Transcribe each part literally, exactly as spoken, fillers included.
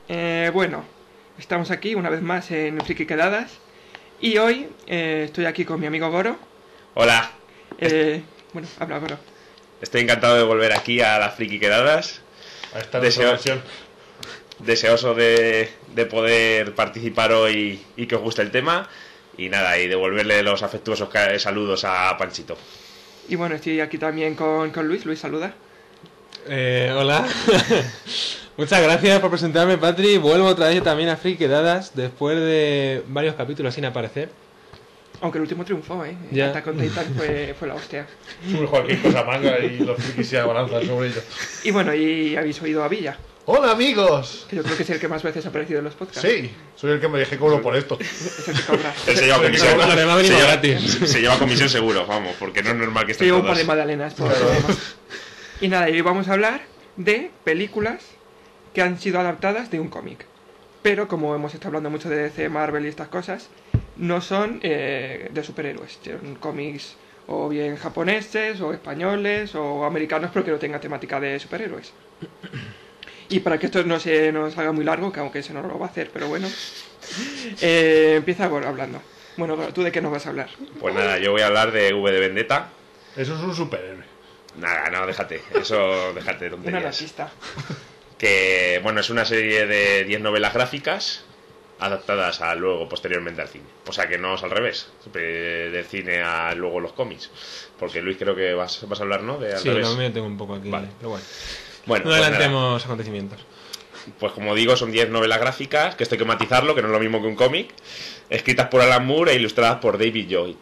Eh, bueno, estamos aquí una vez más en Friki Quedadas. Y hoy eh, estoy aquí con mi amigo Goro. Hola. Eh, bueno, habla Goro. Estoy encantado de volver aquí a las Friki Quedadas. A esta Deseo- versión. Deseoso de, de poder participar hoy y que os guste el tema. Y nada, y devolverle los afectuosos ca- saludos a Panchito. Y bueno, estoy aquí también con, con Luis. Luis, saluda. Eh, hola. Muchas gracias por presentarme, Patri. Vuelvo otra vez también a Friki Quedadas después de varios capítulos sin aparecer. Aunque el último triunfó, ¿eh? Ya. Attack on Titan fue, fue la hostia. Sube cualquier cosa manga y los frikis se abalanzan sobre ello. Y bueno, y habéis oído a Villa, ¡Hola, amigos! que yo creo que es el que más veces ha aparecido en los podcasts. Sí, soy el que me dejé cobro por esto. Es el que cobra. Él se lleva Pero comisión. que Los demás Se venimos lleva, gratis. se lleva comisión seguro, vamos, porque no es normal que Se estén lleva un par todas. de magdalenas por Claro. el tema. Y nada, y hoy vamos a hablar de películas que han sido adaptadas de un cómic. Pero como hemos estado hablando mucho de D C, Marvel y estas cosas, no son eh, de superhéroes. Son cómics o bien japoneses, o españoles, o americanos, pero que no tengan temática de superhéroes. Y para que esto no se nos haga muy largo, que aunque se nos lo va a hacer, pero bueno, eh, empieza Goro hablando. Bueno, Goro, ¿tú de qué nos vas a hablar? Pues nada, yo voy a hablar de V de Vendetta. Eso es un superhéroe. Nada, no, déjate, eso déjate de Una tonterías. artista. Que, bueno, es una serie de diez novelas gráficas adaptadas a luego, posteriormente al cine. O sea que no es al revés, siempre del cine a luego los cómics. Porque Luis, creo que vas, vas a hablar, ¿no? De al Sí, revés. lo mío tengo un poco aquí. Vale. Pero bueno, Bueno, no pues nada. adelantemos acontecimientos. Pues como digo, son diez novelas gráficas, que esto hay que matizarlo, que no es lo mismo que un cómic, escritas por Alan Moore e ilustradas por David Joy.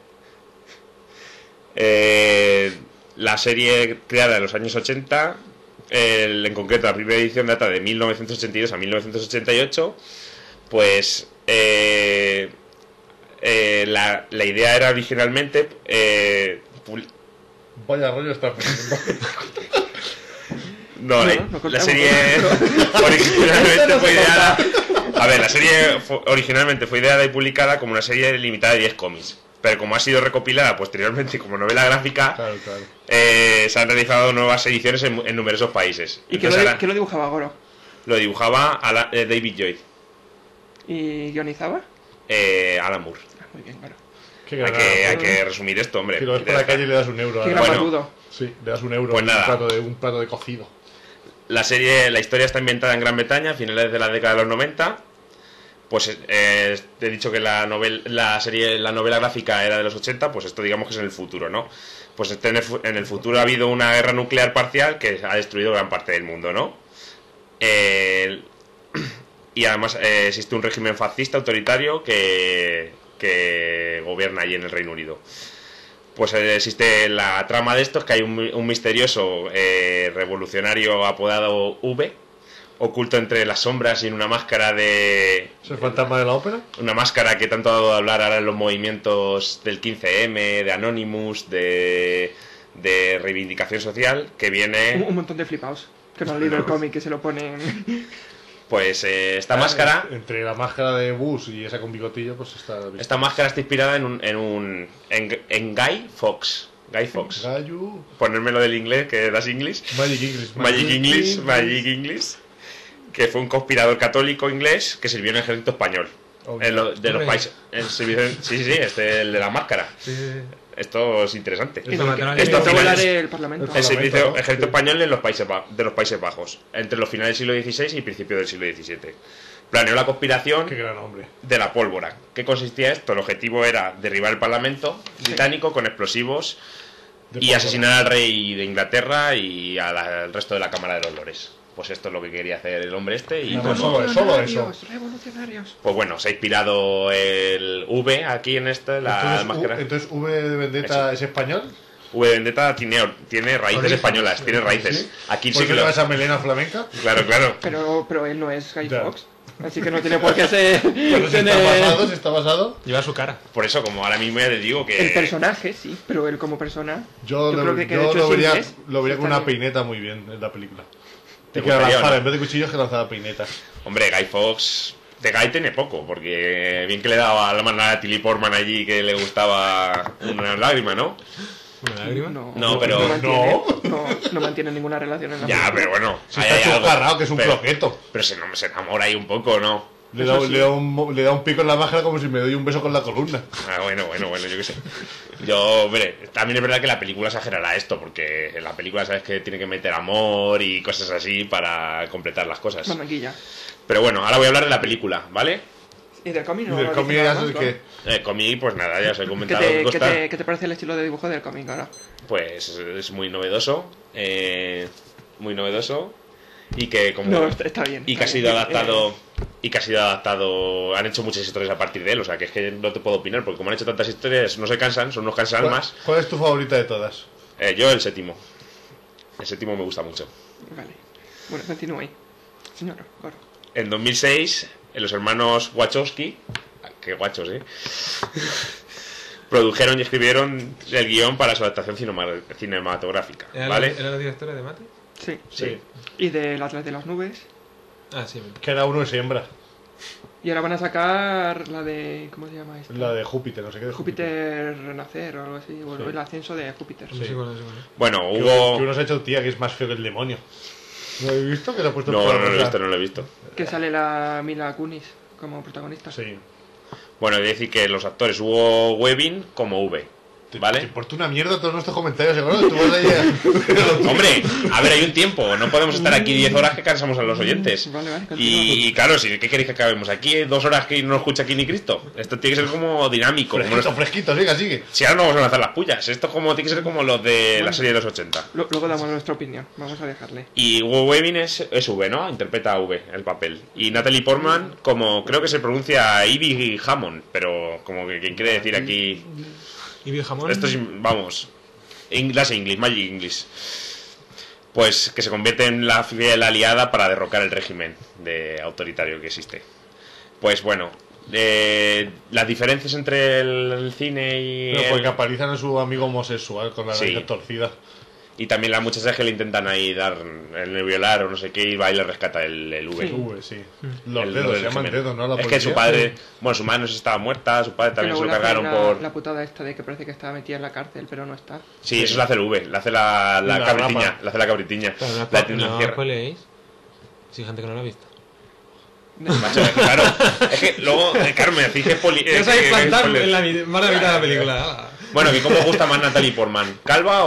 Eh, la serie creada en los años ochenta, el- en concreto la primera edición data de mil novecientos ochenta y dos a mil novecientos ochenta y ocho, pues eh, eh, la, la idea era originalmente... eh, pul- Vaya rollo está poniendo. No, No, la, no la contamos, serie ¿no? originalmente no fue se ideada. A ver, la serie fue- originalmente fue ideada y publicada como una serie limitada de diez cómics. Pero como ha sido recopilada posteriormente como novela gráfica, Claro, claro. eh, se han realizado nuevas ediciones en, en numerosos países. ¿Y que lo, Entonces, di- ahora que lo dibujaba Goro? lo dibujaba Ala- eh, David Joy, ¿Y guionizaba? eh, Alan Moore. Ah, muy bien, Goro. Qué Hay gran que, hay ¿no? que resumir esto, hombre. Que lo ves por Ya la está. calle y le das un euro. Qué a- gran Bueno. barbudo. Sí, le das un euro Pues a nada. un plato, de, un plato de cocido. La serie, la historia está ambientada en Gran Bretaña a finales de la década de los noventa. Pues eh, te he dicho que la novel, la serie, la novela gráfica era de los ochenta, pues esto digamos que es en el futuro, ¿no? Pues este en, el, fu- en el futuro ha habido una guerra nuclear parcial que ha destruido gran parte del mundo, ¿no? Eh, y además eh, existe un régimen fascista autoritario que, que gobierna allí en el Reino Unido. Pues eh, existe la trama de esto, es que hay un, un misterioso eh, revolucionario apodado V, oculto entre las sombras y en una máscara de... ¿Es el fantasma de la ópera? Una máscara que tanto ha dado de hablar ahora en los movimientos del quince eme, de Anonymous, de, de reivindicación social, que Un, viene... un montón de flipaos que no han leído el cómic que se lo ponen. Pues eh, esta Ah, máscara... Entre la máscara de Bush y esa con bigotillo, pues está... Esta máscara está inspirada en un... En, un, en, en Guy Fawkes. Guy Fawkes. Gallo... Ponérmelo del inglés, que das English. Magic English. Magic English, Magic English, que fue un conspirador católico inglés que sirvió en el ejército español. Oh, En lo- de los hombre. países. en servicio- sí, sí, sí, este el de la máscara. Sí, sí, sí. Esto es interesante. Y Esto lo mataron que- al esto Esto fue al final volar es- el Parlamento. el El servicio ¿no? ejército Sí. español en los países Ba- de los Países Bajos, entre los finales del siglo dieciséis y principios del siglo diecisiete. Planeó la conspiración Qué gran hombre. de la pólvora. ¿Qué consistía esto? El objetivo era derribar el Parlamento británico con explosivos De y pólvora. asesinar al rey de Inglaterra y a la- al resto de la Cámara de los Lores. Pues esto es lo que quería hacer el hombre este y No, pues, solo eso, solo eso. Revolucionarios, revolucionarios. pues bueno, se ha inspirado el V aquí en este, la entonces, máscara. U- entonces, V de Vendetta es español. V de Vendetta tiene, tiene raíces Origen. españolas, tiene raíces. ¿Sí? Aquí ¿Por sí qué que le lo... vas a melena flamenca? Claro, claro. Pero, pero él no es Guy Ya. Fawkes. Así que no tiene por qué ser. Pero si tener- está basado, si está basado. Lleva su cara. Por eso, como ahora mismo ya te digo que... El personaje, sí, pero él como persona. Yo, Yo lo, creo que- que de yo hecho lo es vería, inglés. lo vería con Está una bien. peineta muy bien en la película. ¿Te Y que la gustaría o lanzara, no? en vez de cuchillos, que lanzara peinetas. Hombre, Guy Fawkes... De Guy tiene poco, porque bien que le daba la mano a Tilly Portman allí que le gustaba una lágrima, ¿no? ¿Una lágrima? No, No, pero- mantiene, no. No mantiene ninguna relación en la Ya, película. pero bueno. Si ahí está hay algo. chuscarrado, que es un pero, croqueto. Pero se, no, se enamora ahí un poco, ¿no? Le Eso da, sí. le, da un, le da un pico en la máscara como si me doy un beso con la columna. Ah, bueno, bueno, bueno, yo qué sé. Yo, hombre, también es verdad que la película exagerará esto, porque en la película sabes que tiene que meter amor y cosas así para completar las cosas. Mandanguilla. Pero bueno, ahora voy a hablar de la película, ¿vale? ¿Y del cómic? Y No, del no cómic dice ya nada sabes más, que... ¿no? Eh, comí, pues nada, ya os he ¿Qué comentado. te, ¿qué, Costa. te, ¿Qué te parece el estilo de dibujo del cómic ahora? Pues es muy novedoso, eh, muy novedoso y que como No, está, está bien. y que está ha sido bien. adaptado Eh, y que ha sido adaptado, han hecho muchas historias a partir de él, o sea que es que no te puedo opinar porque como han hecho tantas historias no se cansan, son unos ¿Cuál, cansalmas. ¿Cuál es tu favorita de todas? Eh, yo el séptimo, el séptimo me gusta mucho. Vale. Bueno, continúe ahí. Señor Goro. En dos mil seis, eh, los hermanos Wachowski, qué guachos, eh, produjeron y escribieron el guión para su adaptación cinema- cinematográfica, ¿Era, ¿vale? la, ¿Era la directora de Mate? Sí. Sí. Y del Atlas de las Nubes. Ah, sí. Que era uno de siembra. Y ahora van a sacar la de... ¿Cómo se llama esto? La de Júpiter, no sé qué de Júpiter Renacer o algo así. O Sí. el ascenso de Júpiter. No sé cuál es, cuál es. Bueno, Que, hubo... que uno se ha hecho tía que es más feo que el demonio. ¿No lo habéis visto? Que le ha puesto No, toda no, no lo he cosa. visto, no lo he visto. Que sale la Mila Kunis como protagonista. Sí. Bueno, he de decir que los actores hubo Webin como V, Te, te ¿vale? importa una mierda todos nuestros comentarios, seguro. Tú vas ahí a... Hombre, a ver, hay un tiempo, no podemos estar aquí diez horas que cansamos a los oyentes. Vale, vale, continúa. Y, y claro, si, ¿qué queréis que acabemos aquí? ¿Dos horas que no escucha aquí ni Cristo? Esto tiene que ser como dinámico. Como Fresquito, los- fresquito, siga, sigue. Si ahora no vamos a lanzar las pullas, esto es como, tiene que ser como los de la serie de los ochenta. Lo- Luego damos nuestra opinión. Vamos a dejarle. Y Hugo Weaving es, es V, ¿no? Interpreta a V el papel. Y Natalie Portman, como creo que se pronuncia Ivy Hammond, pero como que quien quiere decir aquí. ¿Y Bill Jamón? Esto es, vamos, English English, Magic English. Pues que se convierte en la fiel aliada para derrocar el régimen de autoritario que existe. Pues bueno, eh, las diferencias entre el, el cine y Pero el- porque aparizan a su amigo homosexual con la Sí. nariz torcida. y también las muchachas que le intentan ahí dar el violar o no sé qué y va y le rescata el, el V. Sí. V, sí. Los El dedos, del se llaman régimen. dedos, ¿no? La es que policía. su padre, bueno, su madre no sé si estaba muerta, su padre también Que se lo luego le hacen cargaron la, por... la putada esta de que parece que estaba metida en la cárcel, pero no está. Sí, eso le hace el V, le hace la, la La cabritiña, rapa. le hace la cabritiña. Claro, no, La no, tiene no, cierra. spoileéis. Si hay gente que no lo ha visto. Macho, es que claro, es que luego, eh, claro, me decís que es poli... Ya eh, sabéis que- plantar spoiler. en la mi- más de la mitad de la película. ala. Bueno, que cómo os gusta más Natalie Portman, ¿calva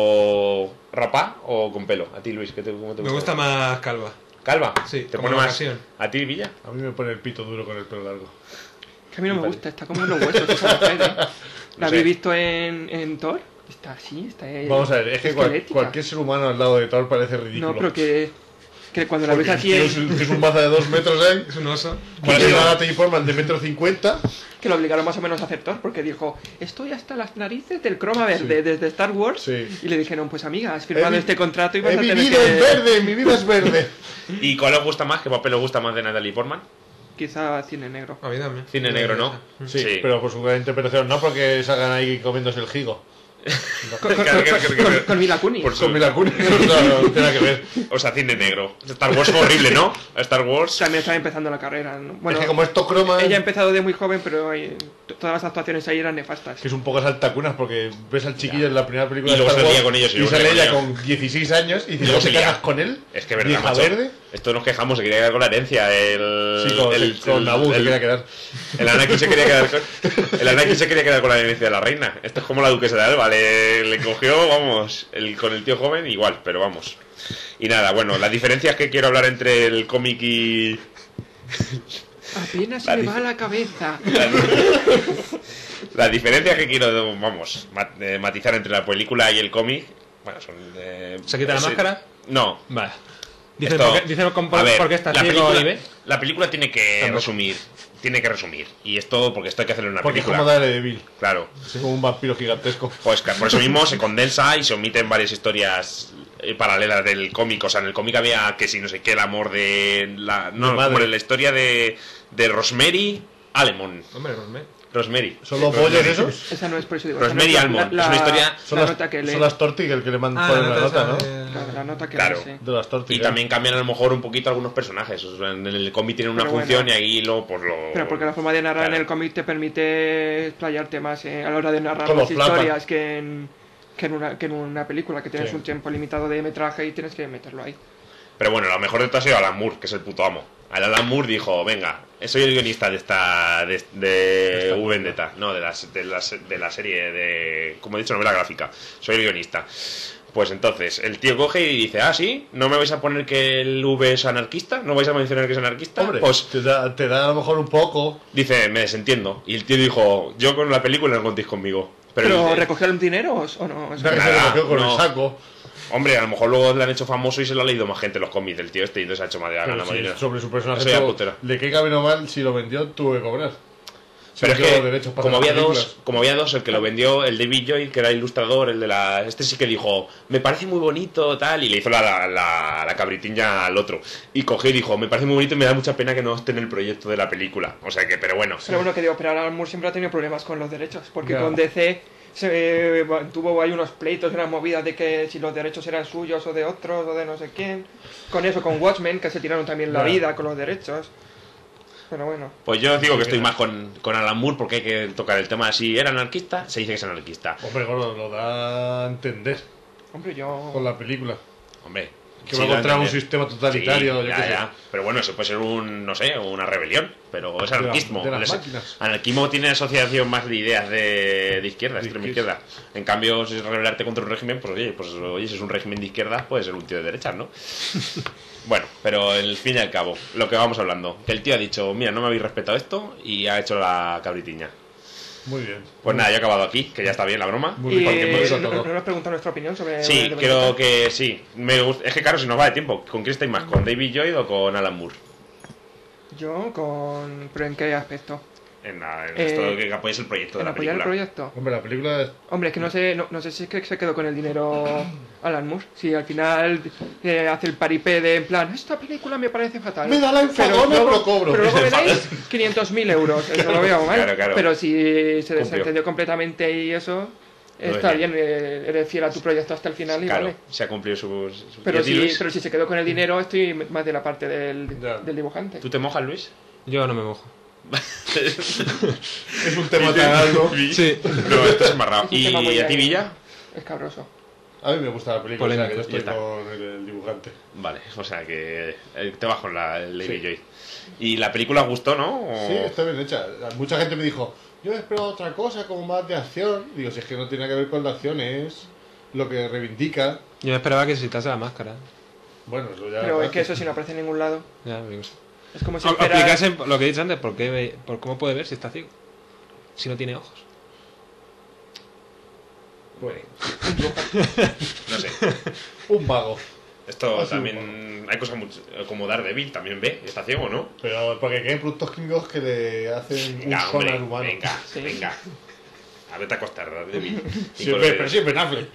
o rapá o con pelo? A ti, Luis, ¿qué te, cómo te Me gusta más calva. ¿Calva? Sí, ¿Te como pone la más? ocasión. ¿A ti, Villa? A mí me pone el pito duro con el pelo largo. Que a mí no me Vale. gusta, está como en los huesos esa mujer, ¿eh? ¿La No habéis sé. visto en, en Thor? Está así, está ahí. Vamos a ver, es que cual- esquelética. cualquier ser humano al lado de Thor parece ridículo. No, pero que, que cuando la ves Porque así el tío en- es, un- que es un maza de dos metros, ¿eh? Es un oso. Para Sí. ser una Natalie Portman de metro cincuenta. que lo obligaron más o menos a hacer Thor, porque dijo, estoy hasta las narices del croma verde desde Star Wars. Sí. Y le dijeron, pues amiga, has firmado He vi- este contrato y vas Eh, a mi tener vida que... es verde, mi vida es verde. ¿Y cuál os gusta más? ¿Qué papel os gusta más de Natalie Portman? Quizá cine negro. A mí también. Cine negro, ¿no? Sí, Sí. pero por su gran interpretación, no porque salgan ahí comiéndose el gigo. Con, con, Claro, claro, con- claro, con- claro. con Mila Kunis. Por su- Con Mila Kunis, no, no, no tiene nada que ver. O sea, cine negro. Star Wars fue horrible, ¿no? Star Wars... También estaba empezando la carrera. ¿no? Bueno, es que como esto croma, ella ha empezado de muy joven, pero eh, t- todas las actuaciones ahí eran nefastas. que es un poco saltacunas porque ves al chiquillo en la primera película Y de luego Star se lía Wars con ellos, y y luego se sale lía ella con con dieciséis años y Y dice, luego ¿no se te lía. casas con él? Es que verdad, Vieja macho. verde. Esto nos quejamos, se quería quedar con la herencia. El, Sí, con, el, con el- Naboo se el- quería quedar. El Anakin se quería quedar con, el Anakin se quería quedar con la herencia de la reina. Esto es como la duquesa de Alba. Le, le cogió, vamos, el, con el tío joven igual, pero vamos. Y nada, bueno, las diferencias que quiero hablar entre el cómic y... Apenas La se me dif- va la cabeza. Las diferencias que quiero, vamos, ma- eh, matizar entre la película y el cómic... Bueno, son... eh, ¿Se quita la sí. máscara? No. Vale. Dice Esto- por qué, dice con- a ver, por qué está la ciego película, y ve. la película tiene que Tampoco. resumir. Tiene que resumir. Y esto porque esto hay que hacerlo en una Porque es película. como Daredevil, Claro. como un vampiro gigantesco. Pues que por eso mismo se condensa y se omiten varias historias eh, paralelas del cómic. O sea, en el cómic había que si no sé qué, el amor de la... No, De madre. como en la historia de, de Rosemary Alemon. Hombre, Rosme. Rosemary. ¿Son los pollos esos? Esa no es por eso digo. esa Rosemary no es Almond, es una historia- Son la las, nota que lee. son las Tortig el que le mandan Ah, ponen la nota, esa ¿no? de- La, la nota que Claro. lee, sí. De las Tortig. Y también cambian a lo mejor un poquito algunos personajes. O sea, en el cómic tienen una Pero función bueno. y ahí lo, pues lo... Pero porque la forma de narrar Claro. en el cómic te permite explayarte más eh, a la hora de narrar Como las Flapper. historias que en, que en una, que en una película, que tienes Sí. un tiempo limitado de metraje y tienes que meterlo ahí. Pero bueno, lo mejor de todo ha sido Alan Moore, que es el puto amo. Al Alan Moore dijo, venga, soy el guionista de esta de, de Esta V Vendetta, no, de la, de, la, de la serie de, como he dicho, novela gráfica. Soy el guionista. Pues entonces, el tío coge y dice, ah, sí, ¿no me vais a poner que el V es anarquista? ¿No vais a mencionar que es anarquista? Hombre, Pues te, da, te da a lo mejor un poco. dice, me desentiendo. Y el tío dijo, yo con la película no contéis conmigo. Pero, ¿Pero el- recogió el dinero o o no? Eso Ya que no. se Nada, recogió con no. el saco. hombre, a lo mejor luego le han hecho famoso y se lo ha leído más gente los cómics del tío este y entonces ha hecho más de Pero gana si más dinero. sobre su personaje Eso ya todo- putera. le caiga bien o mal, si lo vendió, tuvo que cobrar. Si Pero es vendió que, los derechos para como las había, dos, películas. como había dos, el que lo vendió, el David Joy, que era ilustrador, el de la... Este sí que dijo, me parece muy bonito, tal, y le hizo la, la, la, la cabritiña al otro. Y cogió y dijo, me parece muy bonito y me da mucha pena que no esté en el proyecto de la película. O sea que, pero bueno. Pero bueno, que digo, pero Alan Moore siempre ha tenido problemas con los derechos, porque Ya. con D C se eh, tuvo ahí unos pleitos, unas movidas de que si los derechos eran suyos o de otros o de no sé quién. Con eso, con Watchmen, que se tiraron también la Ya. vida con los derechos. Pero bueno, Pues yo digo que estoy más con, con Alan Moore porque hay que tocar el tema. Si era anarquista, se dice que es anarquista. Hombre, gordo, lo da a entender hombre, yo... con la película. Hombre. Que sí va lo contra un entendés. sistema totalitario, Sí, yo ya, qué sé. ya. Pero bueno, eso puede ser un, no sé, una rebelión. Pero es De la- anarquismo. de las Les- máquinas. Anarquismo tiene asociación más de ideas de, de izquierda, De extrema izquierda. izquierda. En cambio, si es rebelarte contra un régimen, pues oye, pues oye, si es un régimen de izquierda, puede ser un tío de derechas, ¿no? Bueno, pero al fin y al cabo, lo que vamos hablando, que el tío ha dicho, mira, no me habéis respetado esto y ha hecho la cabritiña. Muy bien. Pues nada, yo he acabado aquí, que ya está bien la broma. Muy Y bien, porque hemos no, ido todo. no nos preguntan nuestra opinión sobre... Sí, de creo Vendetta. que sí. Me gust- Es que claro, si nos va de tiempo, ¿con quién estáis más? ¿Con David Lloyd o con Alan Moore? Yo con... ¿Pero en qué aspecto? En, la- en Eh, esto de que apoyes el proyecto de ¿En la apoyar el película. proyecto? Hombre, la película es... Hombre, es que no sé, no, no sé si es que se quedó con el dinero Alan Moore. Si al final eh, hace el paripé de en plan, esta película me parece fatal. Me da la enfadona, pero cobro. Pero luego me dais quinientos mil euros. Eso lo veo mal. Claro, claro. Pero si se Cumplió. desentendió completamente y eso, Lo está ves bien. bien. eh, eres fiel a tu proyecto hasta el final y Claro, vale. se ha cumplido su... su- ¿Y Pero a ti, si, Luis? pero si se quedó con el dinero, estoy más de la parte del, Ya. del dibujante. ¿Tú te mojas, Luis? Yo no me mojo. Es un tema tan alto. Sí. No, esto es embarrado. Es un tema ¿Y muy a ti, ahí. Villa? Escabroso. A mí me gusta la película, o sea, que yo Polémico, estoy ya está. con el, el dibujante. Vale, o sea que eh, te vas con la el David Sí. Lloyd. ¿Y la película os gustó, no? ¿O- Sí, está bien hecha. Mucha gente me dijo, yo he esperado otra cosa, como más de acción. Digo, si es que no tiene que ver con la acción, es lo que reivindica. Yo esperaba que se quitase la máscara. Bueno, eso ya... Pero es que eso sí no aparece en ningún lado. Ya, digo. Es como si O- esperas- Explicasen lo que he dicho antes, ¿por, qué ve- por cómo puede ver si está ciego? Si no tiene ojos. Bueno, No sé. un vago. Esto Así también... Hay cosas mucho- como Daredevil, también ve, está ciego, ¿no? Pero porque aquí hay productos químicos que le hacen Venga, un hombre, sonar humano. venga, Sí. venga. A vete a acostar, Daredevil. Y Sí, con pero, lo pero de- sí, Ben Affleck.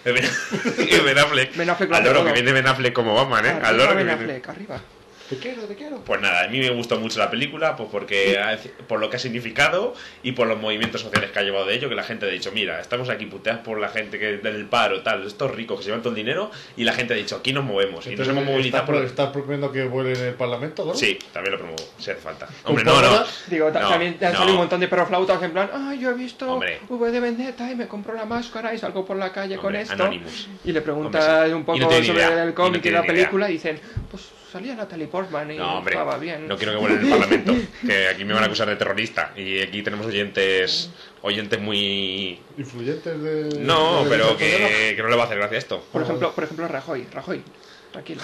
Y Ben Affleck. Ben Affleck lo Al hace loro todo. que viene Ben Affleck como Batman, ¿eh? Al Arriba loro que Ben viene... Affleck, arriba. Te quiero, te quiero. Pues nada, a mí me gustó mucho la película, pues porque ha- por lo que ha significado y por los movimientos sociales que ha llevado de ello, que la gente ha dicho, mira, estamos aquí puteados por la gente que del paro, tal, estos ricos que se llevan todo el dinero, y la gente ha dicho, aquí nos movemos, y nos Entonces, hemos movilizado ¿estás, por... pro- ¿Estás proponiendo que vuele en el Parlamento, ¿no? Sí, también lo promuevo, si hace falta. ¿Con Hombre, no, no. pólvoras? Digo, ta- No, también han no. salido un montón de perroflautas en plan, ah, yo he visto Hombre. V de Vendetta y me compro la máscara y salgo por la calle con Hombre, esto. Anonymous. Y le preguntas Hombre, sí. un Y poco no tiene ni sobre idea. el Y cómic no y, la tiene ni idea. película y dicen, pues salía Natalie Portman y No, hombre, estaba bien. no quiero que vuelva en el Parlamento, que aquí me van a acusar de terrorista, y aquí tenemos oyentes oyentes muy... Influyentes de... No, de- pero de- que, que no le va a hacer gracia esto. Por ejemplo, por ejemplo Rajoy, Rajoy, tranquilo.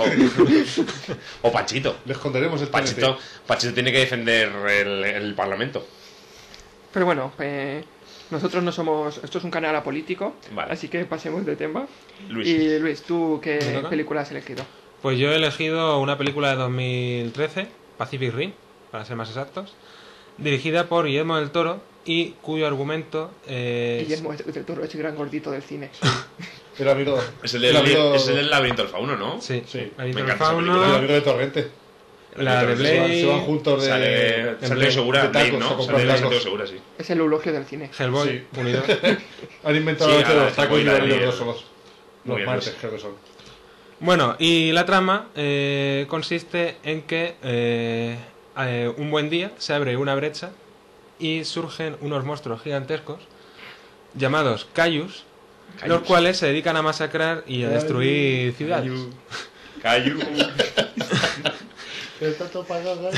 O, o Pachito. Le esconderemos el Pachito, T N T. Pachito tiene que defender el, el Parlamento. Pero bueno, eh, nosotros no somos, esto es un canal apolítico, Vale. así que pasemos de tema. Luis. Y Luis, ¿tú ¿Me qué toca? película has elegido? Pues yo he elegido una película de dos mil trece, Pacific Rim, para ser más exactos, dirigida por Guillermo del Toro y cuyo argumento es... Guillermo del Toro, ese gran gordito del cine. El amigo... Es el del, amigo- es el del laberinto del fauno, ¿no? Sí, Sí, La me Virgen encanta esa El película. amigo de Torrente. la de Se Se van, Blade, se van juntos de... Sale en Santiago Blade, Segura, de Blade, tacos, a ¿no? comprar Sale tacos. Santiago Segura, sí. Es el eulogio del cine. Hellboy, Sí. unido. Han inventado Sí, la noche de a- los tacos y la- van a ir la- los dos solos. Muy Los bien, martes, Luis. creo que son. Bueno, y la trama eh, consiste en que eh, eh, un buen día se abre una brecha y surgen unos monstruos gigantescos llamados Kaijus los cuales se dedican a masacrar y a destruir ciudades. Cayu. Está todo pagado,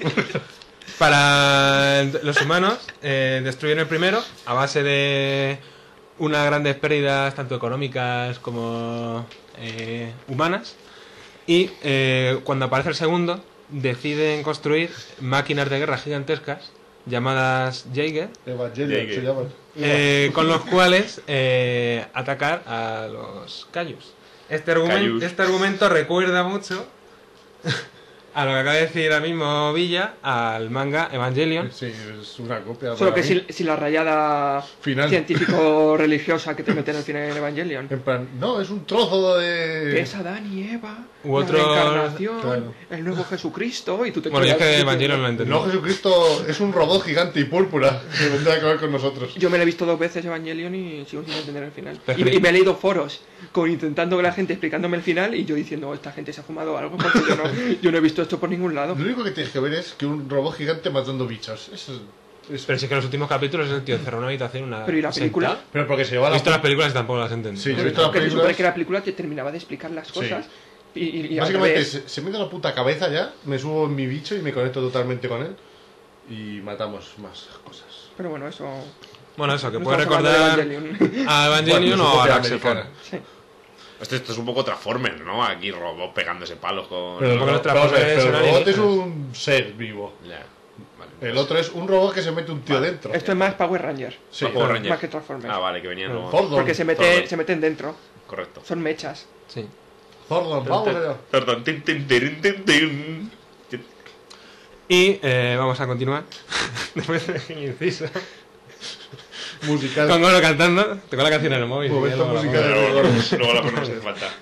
Para los humanos, eh, destruyeron el primero a base de unas grandes pérdidas, tanto económicas como eh, humanas. Y eh, cuando aparece el segundo, deciden construir máquinas de guerra gigantescas llamadas Jaeger, Evangelion Jaeger. se llaman. eh, con los cuales eh, atacar a los Cayus. Este, argumen- Cayus. este argumento recuerda mucho a lo que acaba de decir ahora mismo Villa, al manga Evangelion. Sí, es una copia. Solo para que mí. si, si la rayada Final. científico-religiosa que te meten al final en Evangelion. En plan, no, es un trozo de. Es Adán y Eva, U la otro- reencarnación, claro. el nuevo Jesucristo, y tú te Bueno, yo es quedas que diciendo- Evangelion no lo entendí. No, Jesucristo es un robot gigante y púrpura que vendrá a acabar con nosotros. Yo me lo he visto dos veces Evangelion y sigo sin entender el final. Pero Y, es que- y me he leído foros con intentando que la gente explicándome el final y yo diciendo, "Oh, esta gente se ha fumado algo porque yo no, yo no he visto esto por ningún lado". Lo único que tienes que ver es que un robot gigante matando bichos. Eso es. es- Pero si es que en los últimos capítulos el tío encerró en una habitación una Pero ¿y la película? secta. Pero porque se lleva He la. visto las películas y tampoco las entendí. Sí, yo he visto las Porque se supone películas. que la película te terminaba de explicar las Sí. cosas y, y, y al Básicamente revés. se, se mete la puta cabeza ya, me subo en mi bicho y me conecto totalmente con él. Y matamos más cosas. Pero bueno, eso... Bueno, eso, que no puede estamos hablando de recordar Evangelion. a Evangelion Bueno, o a copia Araxefon. americana. Sí. Esto, esto es un poco Transformers, ¿no? Aquí robots pegándose palos con. Pero, Porque no, los vamos a ver, Transformers pero el son robot es alienígenas. un ser vivo. Ya. Vale. El otro es un robot que se mete un tío Vale. dentro. Esto es más Power Ranger, Sí, Más Power claro. Rangers. más que Transformers. Ah, vale, que venían los. Zordon. Porque se, mete, Zordon. se meten dentro, Correcto. son mechas. Sí. Zordon, vamos allá. Perdón. Tin, tin, tin, tin, tin. Tin. Y eh, vamos a continuar. Después de mi inciso. Musical. Con Goro cantando. Tengo la canción en el móvil. Momento si quieres, luego la musical. pongo. Luego, luego, luego la ponemos si hace falta.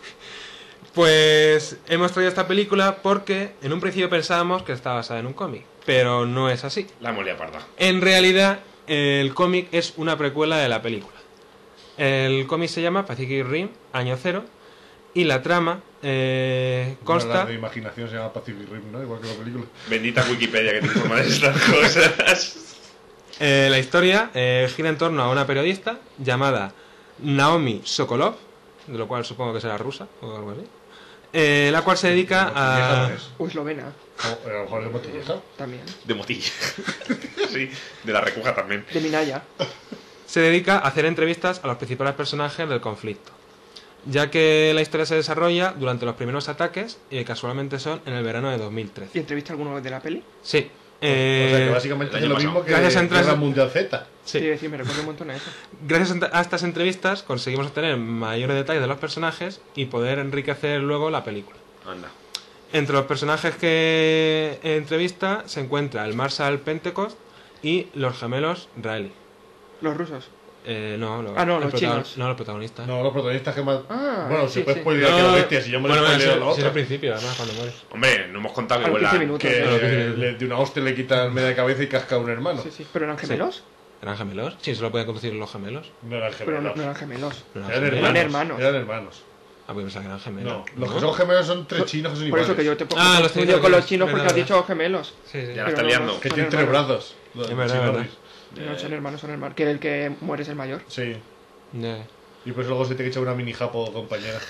Pues hemos traído esta película porque en un principio pensábamos que está basada en un cómic. Pero no es así. La molia parda. En realidad, el cómic es una precuela de la película. El cómic se llama Pacific Rim, Año Cero, y la trama eh, consta... De imaginación se llama Pacific Rim, ¿no? Igual que la película. Bendita Wikipedia que te informa de estas cosas. eh, la historia eh, gira en torno a una periodista llamada Naomi Sokolov, de lo cual supongo que será rusa o algo así, eh, la cual se dedica Motilleja a... no es. O eslovena, O, a lo mejor es Motilleja. también. De motilla. Sí, de la recuja también. De Minaya. se dedica a hacer entrevistas a los principales personajes del conflicto, ya que la historia se desarrolla durante los primeros ataques y casualmente son en el verano de dos mil ¿Y trece. entrevista a alguno de la peli? Sí. O sea que eh, básicamente el es año lo mismo pasado. que Gracias a entrar- Guerra Mundial Z. Sí, sí. sí, me recuerdo un montón a eso. Gracias a estas entrevistas conseguimos obtener mayores detalles de los personajes y poder enriquecer luego la película. Anda. Entre los personajes que entrevista se encuentra el Marshal Pentecost y los gemelos Riley. Los rusos. Eh, no, los, Ah, no, el los protagon- chinos. No, los protagonistas. No, los protagonistas que más. Ah, bueno, sí, se puede sí. spoilear que la bestia, si yo me lo bueno, spoileo bueno, a la sí, sí, otra. al principio, además, cuando muere. Hombre, no hemos contado que A los vuela. quince minutos. Que No, no, eh, le- de una hostia le quitan media cabeza y casca a un hermano. Sí, sí. ¿Pero eran gemelos? ¿Eran gemelos? Sí, solo pueden conducir los gemelos. No eran Pero no, gemelos. no eran gemelos. ¿No Eran gemelos? hermanos. Eran hermanos. Eran hermanos. Ah, pues pensaba que eran gemelos. No, los que son gemelos son tres chinos que son Por iguales. eso que yo te pongo Ah, los confundido chinos con que- los chinos porque has verdad, dicho gemelos. Sí, sí. Ya la Pero está no, liando. no. Que Son tienen tres hermanos. brazos. Los Es verdad, chinorris. No, son hermanos, son hermanos. Que el que muere es el mayor. Sí. Ya. Y pues luego se te echa una mini japo compañera.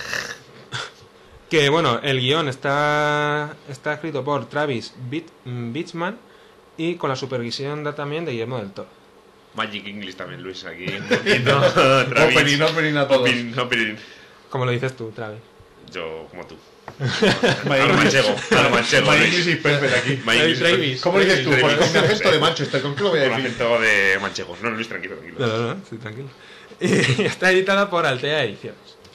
Que bueno, el guión está, está escrito por Travis Bit, Bitzman y con la supervisión de- también de Guillermo del Toro. Magic English también, Luis, aquí. Un poquito. Travis. Opening, opening a todos. Opening, opening. Como lo dices tú, Travis. Yo, como tú. My A lo manchego, a lo manchego, My Luis. English is perfect aquí. My English- Travis. ¿Cómo lo dices tú? Travis. Porque con mi acento de Manchester, ¿con qué lo voy a Con decir? acento de manchegos. No, Luis, tranquilo, No, tranquilo. no, no, sí, tranquilo. Y está editada por Altea Ediciones.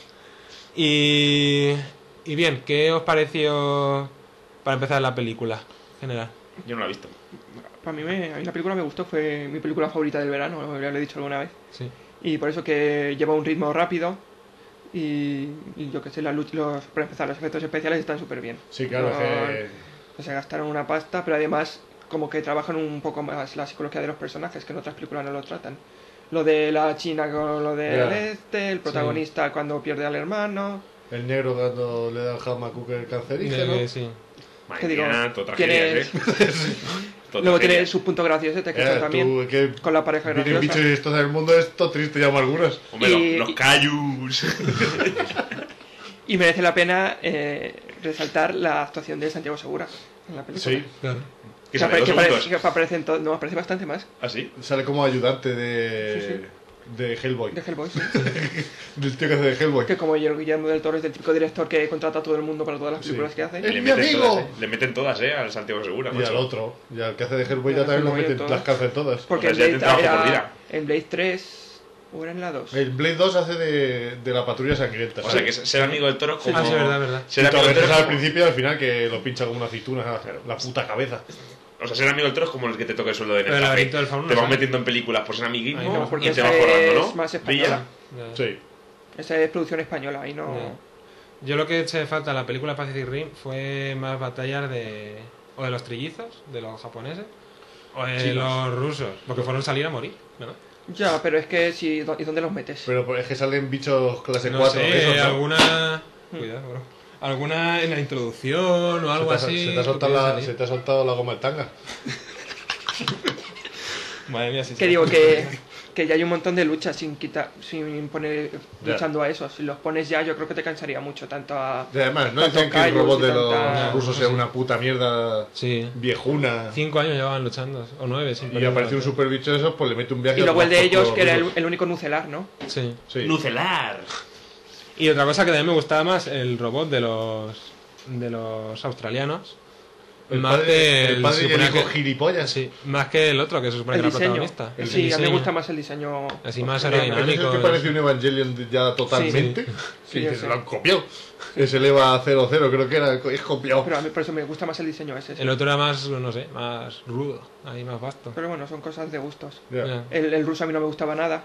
Y, y bien, ¿qué os pareció para empezar la película en general? Yo no lo he visto. Para mí, me, a mí la película me gustó. Fue mi película favorita del verano, ya lo he dicho alguna vez. Sí. Y por eso que lleva un ritmo rápido. Y, y yo que sé, la luz- los, para empezar, los efectos especiales están súper bien. Sí, claro, No- que... Se gastaron una pasta, pero además como que trabajan un poco más la psicología de los personajes, que en otras películas no lo tratan. Lo de la China con lo del Ya. este, el protagonista cuando pierde al hermano. El negro cuando le da el Hamaku el cancerígeno. Eh, sí. Madre ¿Qué digo? mía, todo ¿Quién tragedias, es? ¿eh? Luego tiene genial. sus puntos graciosos, que Eh, son también. tú, que Con la pareja vienen graciosa. bichos y esto del mundo es todo triste y amarguras. Hombre, Y- los, los Cayus. Y merece la pena eh, resaltar la actuación de Santiago Segura en la película. Sí, Claro. Que Que, sale apare- dos que apare- segundos. que aparece en todo- no, aparece bastante más. ¿Ah, sí? sale como ayudante de, Sí, de Hellboy. De Hellboy, sí. Del tío que hace de Hellboy. Que como Guillermo del Toro es el típico director que contrata a todo el mundo para todas las películas Sí. que hace. ¡Es Le mi meten amigo! todas, ¿eh? Le meten todas, ¿eh? Al Santiago Segura. Y macho. al otro, y al que hace de Hellboy Y ya al también lo Hellboy, meten, todas. las cárceles todas. Porque O en sea, ya Blade, tiene trabajo por era- vida. en Blade tres o era en la dos. El Blade dos hace de, de la patrulla sangrienta. O sea, que ser amigo del toro es como... Ah, sí, verdad, verdad. Y Ser tú a amigo del veces toro es al como- principio y al final que lo pincha como una aceituna, la puta cabeza. O sea, ser amigo del toro es como el que te toca el sueldo de Pero el Nescafé. laberinto del fauno Te no vas sale. metiendo en películas por ser amiguismo Ahí no, porque y te vas esa forrando, ¿no? es más española. Villa. Ya. Sí. Esa es producción española, ahí no. Ya. Yo lo que eché de falta en la película Pacific Rim fue más batallas de... o de los trillizos, de los japoneses, o de Chinos. los rusos, porque fueron salir a morir, ¿no? Ya, pero es que si, ¿y dónde los metes? Pero pues, es que salen bichos clase No cuatro. sé, esos, ¿no? alguna... Cuidado, bro. Alguna en la introducción o algo se te, ha- así. se te ha que soltado pudiera la, salir. se te ha soltado la goma el tanga. Madre mía, sí, Que sí. digo que, que ya hay un montón de luchas sin quitar, sin poner Ya. luchando a esos. Si los pones ya, yo creo que te cansaría mucho, tanto a. Y además, no Tanto dicen que el callos robot y de los tanta- rusos sea una puta mierda Sí. viejuna. Cinco años llevaban luchando, o nueve, sin Y perder aparece un la- super bicho de esos, pues le mete un viaje. Y luego a el de tomar por ellos, culo que era los el, rusos. el único nucelar, ¿no? Sí. Sí. Nucelar. Y otra cosa que también me gustaba más, el robot de los de los australianos. El más padre, que el padre y el suponía hijo que- gilipollas. Sí, más que el otro, que se supone El que era diseño. protagonista. El Sí, a mí me diseño. gusta más el diseño. Así más Eh, ese es aerodinámico. el que parece un Evangelion ya totalmente. Sí. Sí, Sí, yo que sé. se lo han copiado. Ese eleva a cero cero, creo que era, es copiado. Pero a mí por eso me gusta más el diseño ese. sí. El otro era más, no sé, más rudo, ahí más vasto. Pero bueno, son cosas de gustos. Ya. Ya. El, el ruso a mí no me gustaba nada.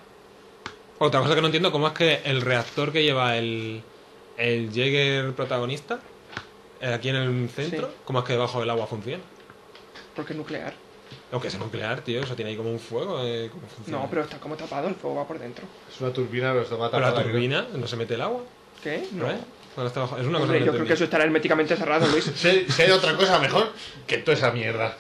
Otra cosa que no entiendo, ¿cómo es que el reactor que lleva el, el Jäger protagonista, eh, aquí en el centro, Sí. cómo es que debajo del agua funciona? Porque es nuclear. Aunque es nuclear, tío, eso tiene ahí como un fuego. eh, ¿Cómo funciona? No, pero está como tapado, el fuego va por dentro. Es una turbina, pero se va a Pero la tapar. turbina, ¿no se mete el agua? ¿Qué? No. ¿No? Cuando está bajo- Es una cosa Hombre, que yo no creo que eso entendí. estará herméticamente cerrado, Luis. Si, si hay otra cosa mejor que toda esa mierda.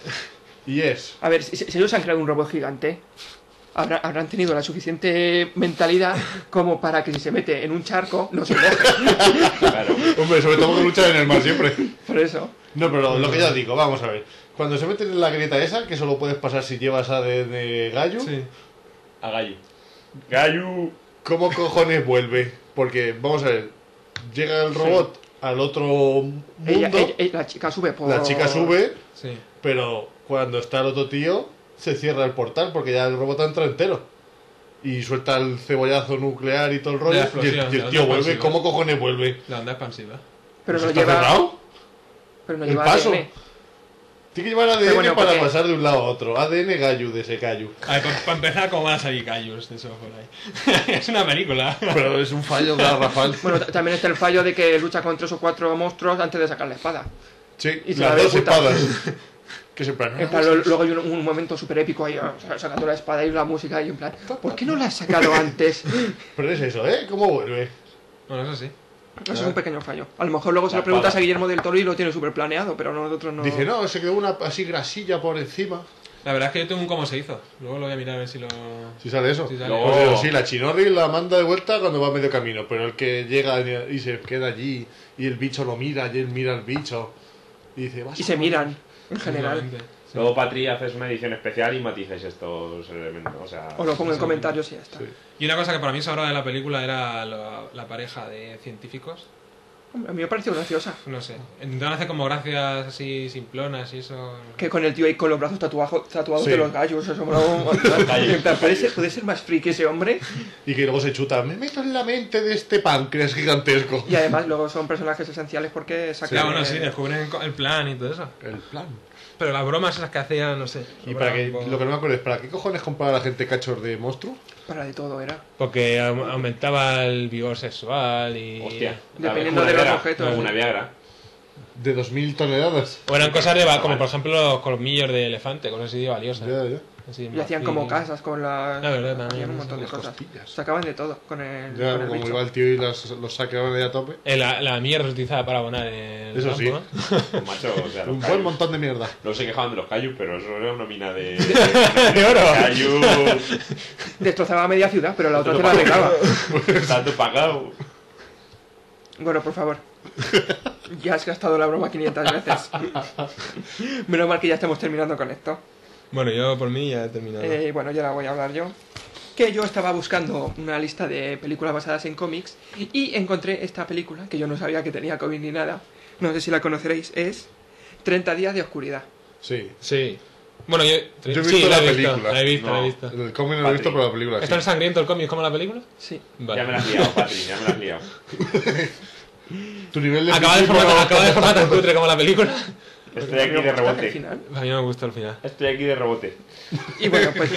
Y es. A ver, si, si ellos han creado un robot gigante, habrá- habrán tenido la suficiente mentalidad como para que si se mete en un charco, no se moje. Claro. Hombre, sobre todo que luchar en el mar siempre. Por eso. No, pero lo que ya digo, vamos a ver. Cuando se meten en la grieta esa, que solo puedes pasar si llevas A D N gallo, Sí. A Gallo. Gallo. ¿cómo cojones vuelve? Porque, vamos a ver, llega el robot al otro mundo, Ella, ella- ella- la chica sube por... la chica sube, Sí. pero cuando está el otro tío, se cierra el portal porque ya el robot entra entero. Y suelta el cebollazo nuclear y todo el rollo. la Y explosión, el, y el de la tío onda vuelve, expansiva. ¿cómo cojones vuelve? La onda expansiva. Pero Pues no está lleva... cerrado. Pero no El lleva paso. A D N. Tiene que llevar A D N Pero bueno, para porque- pasar de un lado a otro. A D N gallo de ese gallo. A ver, para empezar, ¿cómo van a salir callos de eso por ahí? Es una película. Pero es un fallo garrafal. Bueno, t- también está el fallo de que lucha con tres o cuatro monstruos antes de sacar la espada. Sí, Y se las la ve dos puta. espadas. Que se plan. En plan, lo- luego hay un, un momento súper épico ahí, o sea, sacando la espada y la música y en plan, ¿por qué no la has sacado antes? Pero es eso, ¿eh? ¿Cómo vuelve? Bueno, eso sí. Eso es un pequeño fallo. A lo mejor luego se La lo preguntas espada. a Guillermo del Toro y lo tiene súper planeado, pero nosotros no... Dice, no, se quedó una así grasilla por encima. La verdad es que yo tengo un cómo se hizo. Luego lo voy a mirar a ver si lo... Si sale eso. Sí sale. Luego- Pues eso, sí, la Chinorri la manda de vuelta cuando va a medio camino, pero el que llega y se queda allí y el bicho lo mira y él mira al bicho y dice, vas Y a se morir". miran, en general. Seguramente. Sí. Luego, Patri, haces una edición especial y matices estos elementos. O sea, O lo pongo en Sí. comentarios y ya está. Sí. Y una cosa que para mí sobraba de la película era la, la pareja de científicos. A mí me pareció graciosa. No sé. Intentaban hacer como gracias así simplonas y eso. Que con el tío ahí con los brazos tatuajo- tatuados Sí. de los gallos, eso me lo... En plan, ¿puede ser, ¿puede ser más friki ese hombre? Y que luego se chuta, me meto en la mente de este páncreas gigantesco. Y además luego son personajes esenciales porque sacan... Ya, bueno, eh, sí, descubren el plan y todo eso. El plan. Pero las bromas esas que hacían, no sé. Y para que, sobraban un poco. lo que no me acuerdo es, ¿para qué cojones comprar a la gente cachos de monstruos? Para de todo era. Porque au- aumentaba el vigor sexual y... hostia. Dependiendo Como una de los Viagra, objetos. Como una Viagra. De dos mil toneladas. O eran cosas de... como por ejemplo los colmillos de elefante, cosas así valiosas. Ya, ya. Así, Y hacían como casas con la... La verdad, también, hacían un sí, montón de las cosas. costillas. Sacaban de todo con el, Ya, con el como bicho. iba el tío y las, los saqueaban ahí a tope. Eh, La, la mierda se utilizaba para abonar el Eso campo, sí. ¿no? Macho, o sea, los Un buen callos. montón de mierda. No se quejaban de los callos, pero eso era una mina de... De oro. Callos. Destrozaba media ciudad, pero la otra te la arreglaba. Tanto pagado. Bueno, por favor. Ya has gastado la broma quinientas veces. Menos mal que ya estamos terminando con esto. Bueno, yo por mí ya he terminado. Eh, bueno, ya la voy a hablar yo. Que yo estaba buscando una lista de películas basadas en cómics y encontré esta película, que yo no sabía que tenía cómic ni nada. No sé si la conoceréis, es treinta días de oscuridad. Sí. Sí. Bueno, yo... Yo he sí, visto la la he visto, película. la he visto, la he No. visto. El cómic no lo he visto, pero la película sí. ¿Es tan sangriento el cómic como la película? Sí. Vale. Ya me la has liado, Patri, ya me la has liado. Tu nivel de Acaba de físico formato, no- acaba de formato cutre como la película. Estoy aquí Me de gusta rebote. el final. A mí no me gusta el final. Estoy aquí de rebote. Y bueno, pues...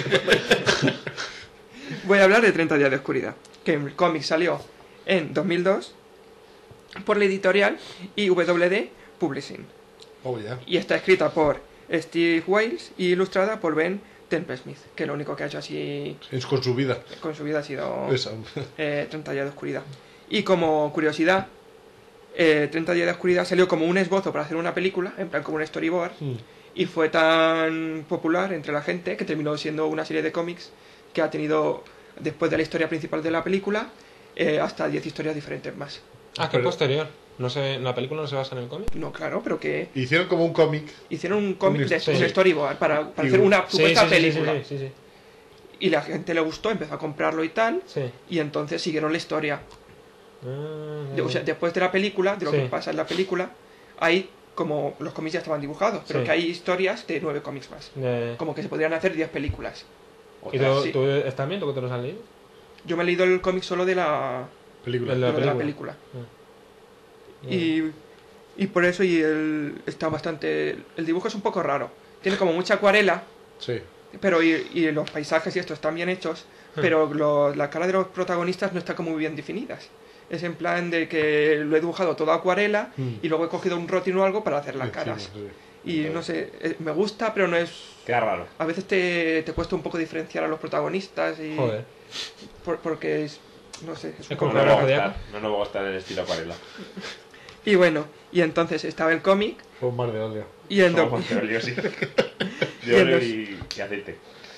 voy a hablar de treinta días de oscuridad. Que el cómic salió en dos mil dos por la editorial I W D Publishing. Oh, ya. Y está escrita por Steve Wales y ilustrada por Ben Temple-Smith, que lo único que ha hecho así Es con su vida. con su vida ha sido Esa. eh, treinta días de oscuridad. Y como curiosidad, eh, treinta días de oscuridad salió como un esbozo para hacer una película, en plan como un storyboard, Mm. y fue tan popular entre la gente que terminó siendo una serie de cómics que ha tenido, después de la historia principal de la película, eh, hasta diez historias diferentes más. Ah, que Pero- posterior. No sé, ¿la película no se basa en el cómic? No, claro, pero que Hicieron como un cómic. hicieron un cómic Un de sí. un storyboard para, para Y hacer un- una supuesta sí, sí, película. Sí, sí, sí, sí. Y la gente le gustó, empezó a comprarlo y tal, Sí. y entonces siguieron la historia. Ah, De- o sea, después de la película, de lo Sí. que pasa en la película, hay como los cómics ya estaban dibujados, pero Sí. que hay historias de nueve cómics más. eh, Como que se podrían hacer diez películas. ¿Y tú, sí. tú estás bien? ¿Tú que te los has leído? Yo me he leído el cómic solo de la, Película. El de de lo la de la película. película. Y, y por eso y el, está bastante... El dibujo es un poco raro. Tiene como mucha acuarela, Sí. pero y, y los paisajes y esto están bien hechos, pero lo- la cara de los protagonistas no está como muy bien definidas. Es en plan de que lo he dibujado todo a acuarela Mm. y luego he cogido un rótino o algo para hacer las Encima, caras. sí. Y no sé, eh, me gusta, pero no es... Queda raro. A veces te, te cuesta un poco diferenciar a los protagonistas y... Joder. por- porque es... No sé, es un Es poco como No Claro, nos va a Zodiaco. gustar, no nos va a gustar el estilo acuarela. Y bueno, y entonces estaba el cómic Fue un mar de óleo. y en, do- Somos de óleo, sí. Y De en óleo los- y, y aceite.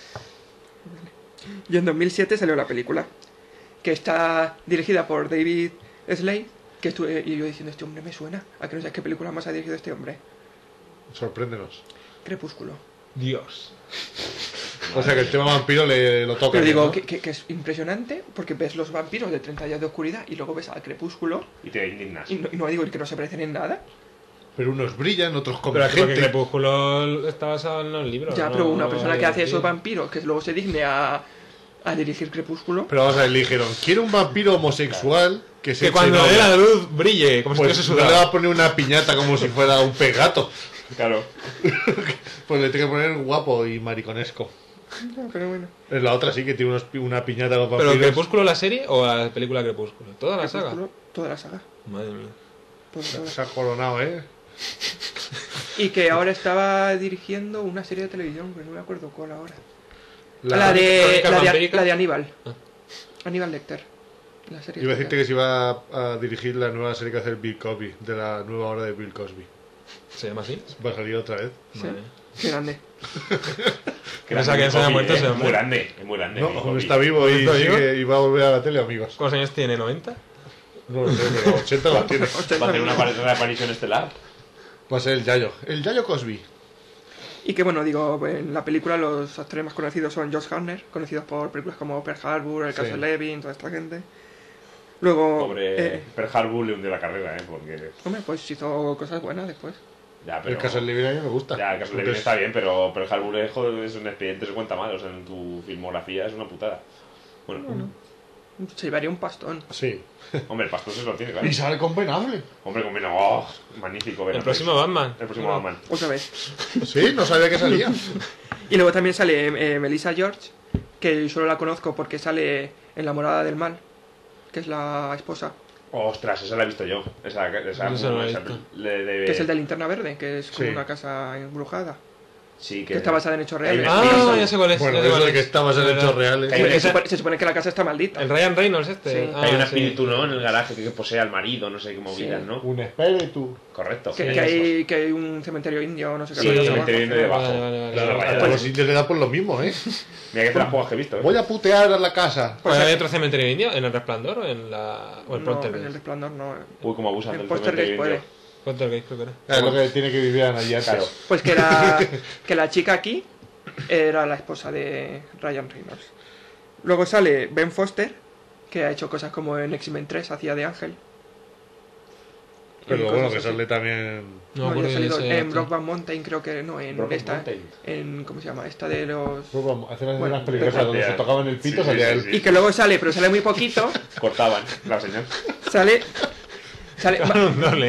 y en dos mil siete salió la película, que está dirigida por David Slade, que estuve, y yo diciendo, este hombre me suena, a que no sé qué película más ha dirigido este hombre. Sorpréndenos. Crepúsculo. Dios. O sea que el tema vampiro le lo toca. Pero digo ¿no? que, que- que es impresionante, porque ves los vampiros de treinta días de oscuridad y luego ves al Crepúsculo, Y te indignas. y no, y no digo que no se parecen en nada. Pero unos brillan, otros comen Pero aquí porque gente. Crepúsculo está basado en los libros. Ya, ¿no? pero una persona que hace Sí. esos vampiros, que luego se digne a, a dirigir Crepúsculo, Pero vamos a ver, le dijeron, quiero un vampiro homosexual que se Que cuando eche dé novia". la luz brille, como si Pues estuviese no le va sudado. a poner una piñata como si fuera un pegato. Claro. Pues le tiene que poner guapo y mariconesco. no, pero bueno. En la otra sí que tiene unos pi- una piñata con ¿Pero vampiros. Crepúsculo la serie o la película Crepúsculo? ¿Toda la saga? Crepúsculo, toda la saga. Madre mía. toda la saga. Se ha coronado, ¿eh? Y que ahora estaba dirigiendo una serie de televisión, que no me acuerdo cuál ahora. La, La- de, Crónicas la, de, vampíricas. la de Aníbal. Ah. Aníbal Lecter. La serie Iba a decirte especial. que se iba a, a dirigir la nueva serie que hace el Bill Cosby, de la nueva hora de Bill Cosby. ¿Se llama así? Va a salir otra vez. Sí. Madre. Qué grande. Pensaba que se había muerto ¿eh? ese Es hombre. muy grande, es muy grande. No, mi aún hobby. está vivo y, ¿Está vivo? sigue- y va a volver a la tele, amigos. ¿Cuántos años tiene? ¿noventa? No lo sé, pero ochenta la tiene. Va a hacer una apar- reaparición estelar. Va a ser el Yayo. El Yayo Cosby. Y que bueno, digo, en la película los actores más conocidos son Josh Hartnett, conocidos por películas como Pearl Harbor, El caso Sí. de Levin, toda esta gente. Luego, Pobre eh, Pearl Harbor le hundió la carrera, ¿eh? Porque. hombre, pues hizo cosas buenas después. Ya, pero. El caso del Living a mí me gusta. Ya, el caso de Levin Porque está bien, pero Pearl Harbor es, joder, es un expediente, se cuenta mal. O sea, en tu filmografía es una putada. Bueno, Se llevaría un pastón. Sí. hombre, el pastor se lo tiene, claro. Y sale con Ben Affleck. Hombre, combina. ¡Oh! Magnífico, Ben El Affleck. próximo Batman. El próximo Batman. Otra vez. Sí, no sabía que salía. Y luego también sale eh, Melissa George, que yo solo la conozco porque sale en La morada del mal, que es la esposa Ostras, esa la he visto yo. Esa, esa, Esa no la he esa- visto. de- de- Que es el de Linterna Verde, que es como Sí. una casa embrujada. Sí, Que está basada en hechos reales. Hay- Ah, Sí. ya sé cuál es. Bueno, ya sé eso cuál de que es. está basado en Verdad. hechos reales. Hay- Se, hay- supone, se supone que la casa está maldita. El Ryan Reynolds este. Sí. Ah, Hay un sí. espíritu, ¿no? En el garaje que posee al marido, no sé qué movidas, Sí. ¿no? Un espíritu. Correcto. Que, Sí, que hay, que hay un cementerio indio, no sé qué. Sí, rollo el abajo. cementerio indio debajo. Vale, vale, vale. Claro, Claro, vaya, a pues, los indios le da por lo mismo, ¿eh? Mira que te las juegas que he visto, ¿eh? Voy a putear a la casa. Pues ¿hay otro cementerio indio? ¿En el Resplandor o en la. o en No, en Poltergeist? el resplandor no. Uy, cómo abusan En del Poltergeist cementerio puede. indio. Poltergeist creo que era. Es lo que tiene que vivir allí antes. Claro. Pues que la, que la chica aquí era la esposa de Ryan Reynolds. Luego sale Ben Foster, que ha hecho cosas como en X-Men tres, hacía de Ángel. Pero Y bueno, cosas que así. sale también. No, No, me yo acuerdo he de salido ese en actor. Brokeback Mountain, creo que no, en Brokeback esta, Mountain. en ¿cómo se llama? Esta de los Pues vamos, hacer las Bueno, unas peligrosas donde fíjate, se tocaban el pito, sí, salía sí, él. sí, sí. y que luego sale, pero sale muy poquito, Cortaban la señal. sale sale Ma- Doble.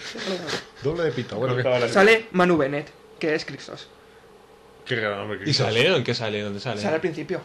Doble de pito, bueno, que. Cortaban la sale Manu Bennett, que es Crixos. Qué gran hombre que ¿Y sale? ¿En qué sale? ¿Dónde sale? Sale al principio.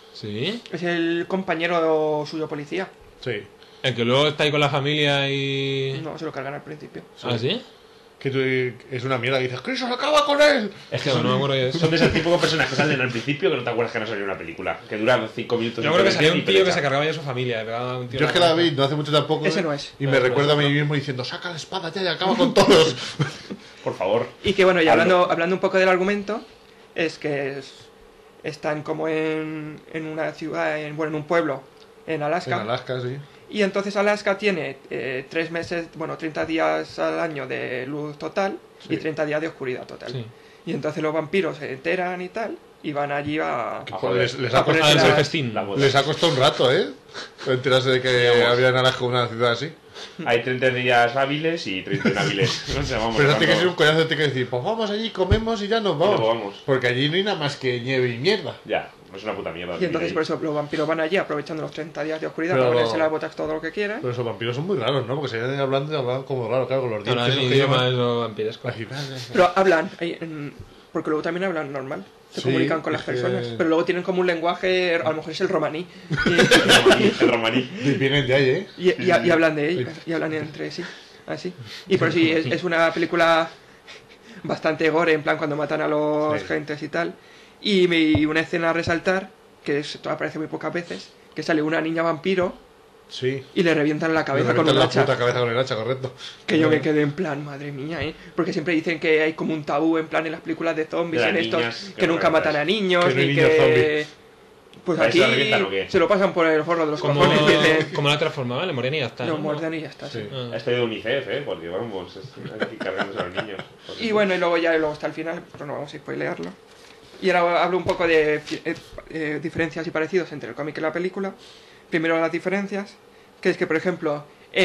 Sí. Es el compañero suyo policía. Sí. El que luego está ahí con la familia y. No, se lo cargan al principio. ¿Ah, sí? Que tú, es una mierda que dices, ¡Cristo, acaba con él! Es que No, son, no me acuerdo de eso. son de esos típicos personajes que salen al principio que no te acuerdas que no salió en una película. Que dura cinco minutos. Yo de creo que salía un intervención y tío que pereza. se cargaba ya a su familia. le pegaba a un tío Yo es que la vi no hace mucho tampoco. Ese ¿eh? no es. Y me Pero recuerda a por mí eso mismo diciendo, saca la espada ya y acaba con todos. Por favor. Y que bueno, y Hazlo. hablando, hablando un poco del argumento, es que es- están como en, en una ciudad, en, bueno, en un pueblo, en Alaska. En Alaska, sí. Y entonces Alaska tiene eh, tres meses, bueno, treinta días al año de luz total y Sí. treinta días de oscuridad total. Sí. Y entonces los vampiros se enteran y tal, y van allí a... Ah, joder. Les, les A ha poner- Ah, costado, el la- festín. La boda. les ha costado un rato, ¿eh? Enterarse de que Digamos. había en Alaska una ciudad así. Hay treinta días hábiles y treinta inhábiles. No sé, vamos. Pero eso tiene que cuando- ser un coñazo, tiene que decir, pues vamos allí, comemos y ya nos vamos. luego vamos. Porque allí no hay nada más que nieve y mierda. Ya, no es una puta mierda. Y entonces vivir por ahí. eso los vampiros van allí aprovechando los treinta días de oscuridad Pero- para ponerse las botas todo lo que quieran. Pero esos vampiros son muy raros, ¿no? Porque se vienen hablando y hablan como raro, claro, con los dientes. Hablan en esos que idioma llaman. eso vampiresco. Así, bla, bla, bla. Pero hablan, ahí en- porque luego también hablan normal. Se Sí, comunican con las es que- personas. Pero luego tienen como un lenguaje, a lo mejor es el romaní. El romaní, el romaní. Y vienen de ahí, ¿eh? Y, y- y hablan de ellos, y hablan entre sí. Así. Y por eso sí, es, es una película bastante gore, en plan cuando matan a los Sí. gentes y tal. Y, me- y una escena a resaltar, que es- aparece muy pocas veces, que sale una niña vampiro Sí. y le revientan la cabeza Le con un reventan la hacha. puta cabeza con el hacha, correcto. Que yo me quedé en plan, madre mía, ¿eh? Porque siempre dicen que hay como un tabú en plan en las películas de zombies, De en las estos, niñas, que, que nunca no matan a niños, Que no hay ni niños que... zombies. Pues ¿Ahí aquí se la revientan o qué? se lo pasan por el forro de los Como, cojones, dicen, como la transformaba, le morían y ya está. lo ¿no? muerden y ya está. sí. Sí. Ah. Estoy de UNICEF, ¿eh? Porque vamos, es- hay que cargándose a los niños. Y bueno, y luego ya luego hasta el final, pero no vamos a spoilearlo. Y ahora hablo un poco de eh, eh, diferencias y parecidos entre el cómic y la película. Primero las diferencias, que es que, por ejemplo,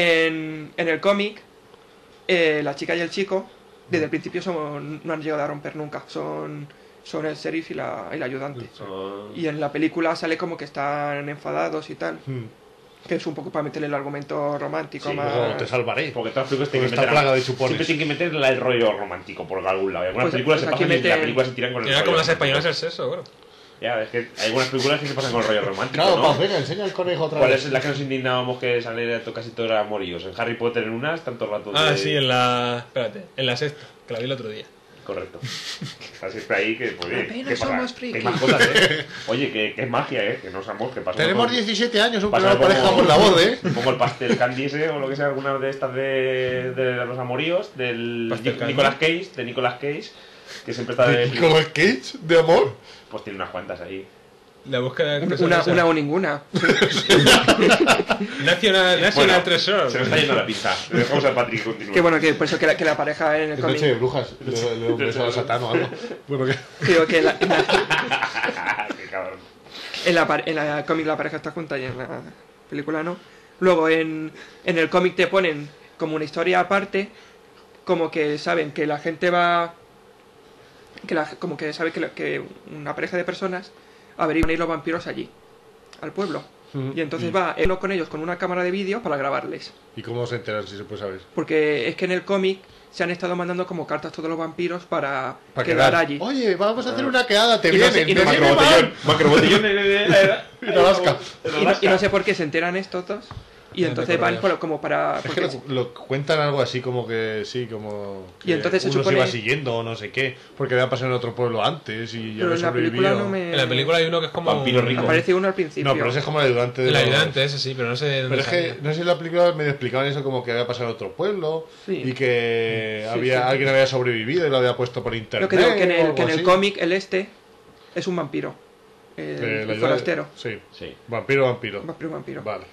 en, en el cómic, eh, la chica y el chico, desde el principio son, no han llegado a romper nunca. Son, son el sheriff y la, y la ayudante. Ah. Y en la película sale como que están enfadados y tal. Hmm. Que es un poco para meterle el argumento romántico Sí, más... Luego te salvaré. Porque todas las películas tienen Con que esta meter. plaga de chupones. Siempre tienen que meter el rollo romántico por algún lado. Y algunas Pues- películas pues se aquí pasan y la meten- película se tiran con el Era rollo como las romántico. españolas el sexo, bro. Ya, es que hay algunas películas que se pasan con el rollo romántico. Claro, ¿no? Paz, venga, enseña el conejo otra ¿Cuál vez. es la que nos indignábamos que sale casi todo era amoríos? En Harry Potter en unas, tanto rato de... Ah, sí, en la. Espérate, en la sexta, que la vi el otro día. Correcto. Está siempre ahí que, pues, oye, Apenas ¿qué pasa? somos Que hay frikis. más cosas, ¿eh? Oye, que, que es magia, ¿eh? Que no sabemos qué pasa. Tenemos diecisiete años, un Pasa plano pareja como- por la voz, ¿eh? Como el pastel candy ese o lo que sea, alguna de estas de, de los amoríos, del Pastel Nic- candy. Nicolas Cage, de Nicolas Cage, que siempre está de... ¿De Nicolas Cage? ¿De amor? Pues tiene unas cuantas ahí. La búsqueda del Una, tesoro. una, esa. una o ninguna. National, National Bueno, Treasure. Se nos está yendo la pizza. Le dejamos a Patrick que continúe. Que bueno, que por eso que la, que la pareja en el Es cómic... noche de brujas. Le, le doy un beso a Satán o algo. Bueno, que... Digo que la- en la, Qué cabrón. en la, par- en la cómic la pareja está junta y en la película no. Luego en, en el cómic te ponen como una historia aparte, como que saben que la gente va... que la- como que sabe que, la- que una pareja de personas averiguan ir los vampiros allí, al pueblo. Y entonces va uno con ellos con una cámara de vídeo para grabarles. ¿Y cómo se enteran si se puede saber? Porque es que en el cómic se han estado mandando como cartas todos los vampiros para, Para quedar quedar allí. Oye, vamos a hacer una quedada, te Y no sé- vienen. y no te sé- vienen, Macrobotellón. van. Macrobotellón en, en, en, En Alaska. Y no, y no sé por qué se enteran estos dos Y entonces van por- como para... Es que porque- lo, lo cuentan algo así como que sí, como que Y entonces se uno supone- se iba siguiendo o no sé qué, porque había pasado en otro pueblo antes y ya pero había en la película sobrevivido. no me... En la película hay uno que es como... Vampiro un- rico. Aparece uno al principio. No, pero ese es como el ayudante de El los- ayudante ese, sí, pero no sé de dónde Pero es que, salía. no sé si en la película medio explicaban eso como que había pasado en otro pueblo Sí. y que Sí, había sí. alguien había sobrevivido y lo había puesto por internet. Lo que digo, que en o el, algo que en el así. cómic el este es un vampiro. El, Eh, el la ayuda- forastero. Sí. Sí. Vampiro, vampiro. Vampiro, vampiro. Vale.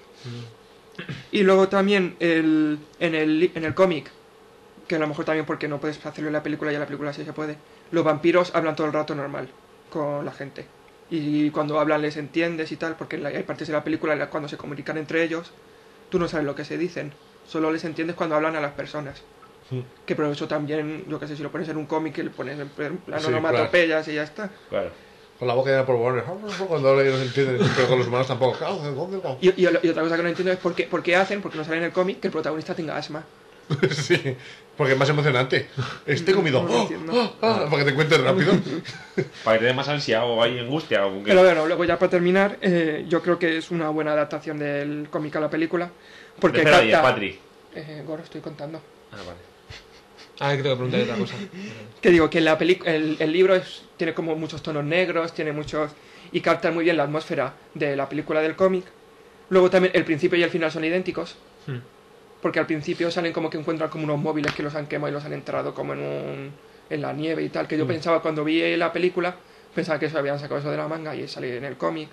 Y luego también el, en el, li- en el cómic, que a lo mejor también porque no puedes hacerlo en la película y en la película sí se puede, los vampiros hablan todo el rato normal con la gente. Y cuando hablan les entiendes y tal, porque en la- hay partes de la película en las cuando se comunican entre ellos, tú no sabes lo que se dicen, solo les entiendes cuando hablan a las personas. Mm. Que por eso también, yo que sé, si lo pones en un cómic, que le pones en plan Sí, onomatopeyas y ya está. Claro. Con la boca ya por Warner. Cuando habla y no se entiende, pero con los humanos tampoco. Claro, ¿dónde va? Y, y- y otra cosa que no entiendo es por qué, por qué hacen, porque no sale en el cómic, que el protagonista tenga asma. Sí, porque es más emocionante. Este comido. No lo ¡Oh! entiendo. ¡Oh! ¡Ah! Para que te cuentes rápido. Para que te dé más ansia o hay angustia. O que... Pero bueno, luego ya para terminar, eh, yo creo que es una buena adaptación del cómic a la película. Porque Espera, diez, capta... Patri. Eh, Goro, estoy contando. Ah, vale. Ah, que tengo que preguntar otra cosa. Que digo, que la peli- el, el libro es, tiene como muchos tonos negros, tiene muchos... y capta muy bien la atmósfera de la película del cómic. Luego también el principio y el final son idénticos. Hmm. Porque al principio salen como que encuentran como unos móviles que los han quemado y los han enterrado como en un... en la nieve y tal. Que yo Mm. pensaba cuando vi la película, pensaba que eso habían sacado eso de la manga y sale en el cómic.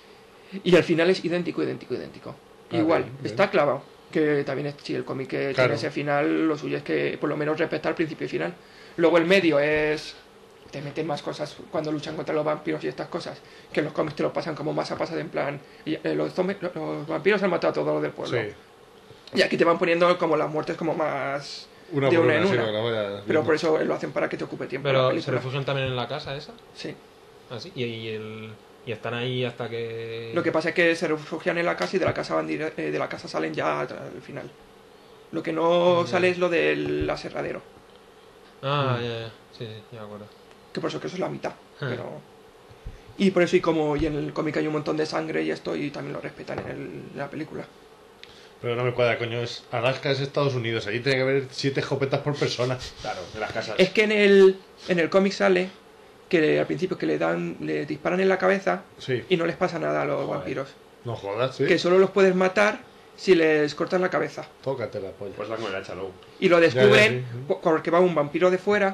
Y el final es idéntico, idéntico, idéntico. Ah, Igual, bien, bien. está clavado. Que también es, si el cómic que Claro. tiene ese final, lo suyo es que por lo menos respeta el principio y final. Luego el medio es... te meten más cosas cuando luchan contra los vampiros y estas cosas. Que en los cómics te lo pasan como más a pasada en plan... y, eh, los, zombies- los, los vampiros han matado a todos los del pueblo. Sí. Y aquí te van poniendo como las muertes como más... Una de por una una, en sí, una. para que la vaya Pero viendo. por eso lo hacen para que te ocupe tiempo la Pero se película. refugian también en la casa esa. Sí. Ah, sí. Y, y, el, y están ahí hasta que... Lo que pasa es que se refugian en la casa y de la casa van dire- eh, de la casa salen ya al final. Lo que no sale es lo del aserradero. Ah, ya, ya. Sí, sí, ya me acuerdo. Que por eso que eso es la mitad. Ah. Pero... Y por eso y como y en el cómic hay un montón de sangre y esto y también lo respetan en, el- en la película. Pero no me cuadra, coño. Es, Alaska es Estados Unidos. Allí tiene que haber siete escopetas por persona. Claro, de las casas. Es que en el, en el cómic sale que al principio que le dan le disparan en la cabeza Sí. y no les pasa nada a los Joder. vampiros. No jodas, sí. Que solo los puedes matar si les cortas la cabeza. Tócate la polla. Pues la con el hacha luego. Y lo descubren Ya, ya, sí. po- porque va un vampiro de fuera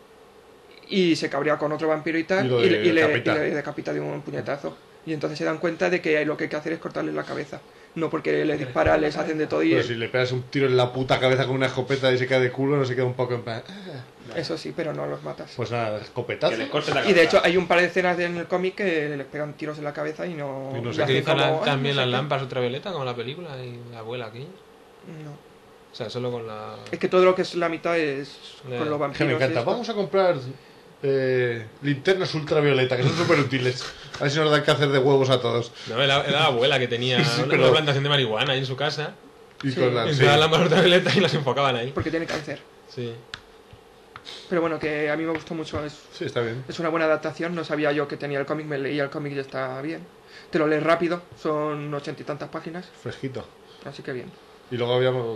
y se cabrea con otro vampiro y tal Y lo y, le- y le, decapita. y le decapita de un puñetazo. Y entonces se dan cuenta de que lo que hay que hacer es cortarle la cabeza. No porque les dispara, les hacen de todo y Pero si le pegas un tiro en la puta cabeza con una escopeta y se queda de culo, no se queda un poco en plan. "Ah". eso sí, pero no los matas. Pues nada, escopetazo. Que les corte la Y cabeza. de hecho hay un par de escenas en el cómic que les pegan tiros en la cabeza y no... Y no y sé ¿Se hacen utilizan como, la- "Ay, también no sé las qué". lámparas ultravioleta como en la película y la abuela aquí? No. O sea, solo con la... Es que todo lo que es la mitad es Ya. con los Que vampiros. me y encanta. esto. Vamos a comprar eh, linternas ultravioleta, que son súper útiles. A ver si nos dan cáncer de huevos a todos. No, era, era la abuela que tenía Sí, una, pero- una plantación de marihuana ahí en su casa. Y Sí. con la. Y Sí. se daban lámparas ultravioleta y las enfocaban ahí. Porque tiene cáncer. Sí. Pero bueno, que a mí me gustó mucho. Es, Sí, está bien. es una buena adaptación. No sabía yo que tenía el cómic. Me leía el cómic y ya está bien. Te lo lees rápido. Son ochenta y tantas páginas. Fresquito. Así que bien. Y luego habíamos.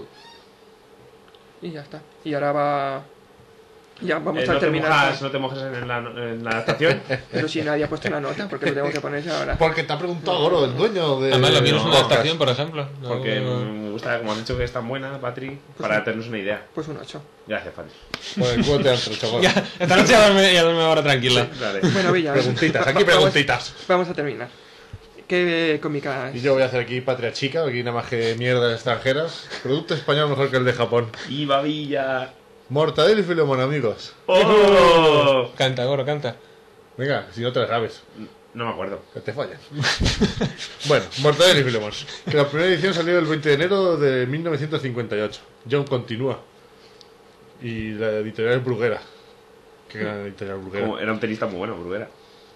Y ya está. Y ahora va... Ya vamos Eh, a no, te terminar. mojas, con- no te mojes en la, en la adaptación. Pero si nadie ha puesto una nota, porque lo tengo que poner ya ahora. Porque te ha preguntado Goro, el dueño de. Además, lo mío no es una podcast. adaptación, por ejemplo. No- Porque no- me gusta, como han dicho que es tan buena, Patri, para tenernos una idea. Pues un ocho. Gracias, Patri. Pues el culo te han trocho, Goro. Ya, esta noche ya duerme, ya duerme ahora tranquila. Dale. Bueno, Villa. Preguntitas, va- aquí va- vamos- preguntitas. Vamos a terminar. ¿Qué cómica Y es? yo voy a hacer aquí Patria Chica, aquí nada más que mierdas extranjeras. Producto español mejor que el de Japón. Y Babilla. Mortadelo y Filemón, amigos. ¡Oh! Canta, Goro, canta. Venga, si no te la sabes, No me acuerdo. que te fallas. Bueno, Mortadelo y Filemón. Que la primera edición salió el veinte de enero de mil novecientos cincuenta y ocho. John continúa. Y la editorial es Bruguera. Qué gran editorial Bruguera. Como era un tenista muy bueno, Bruguera.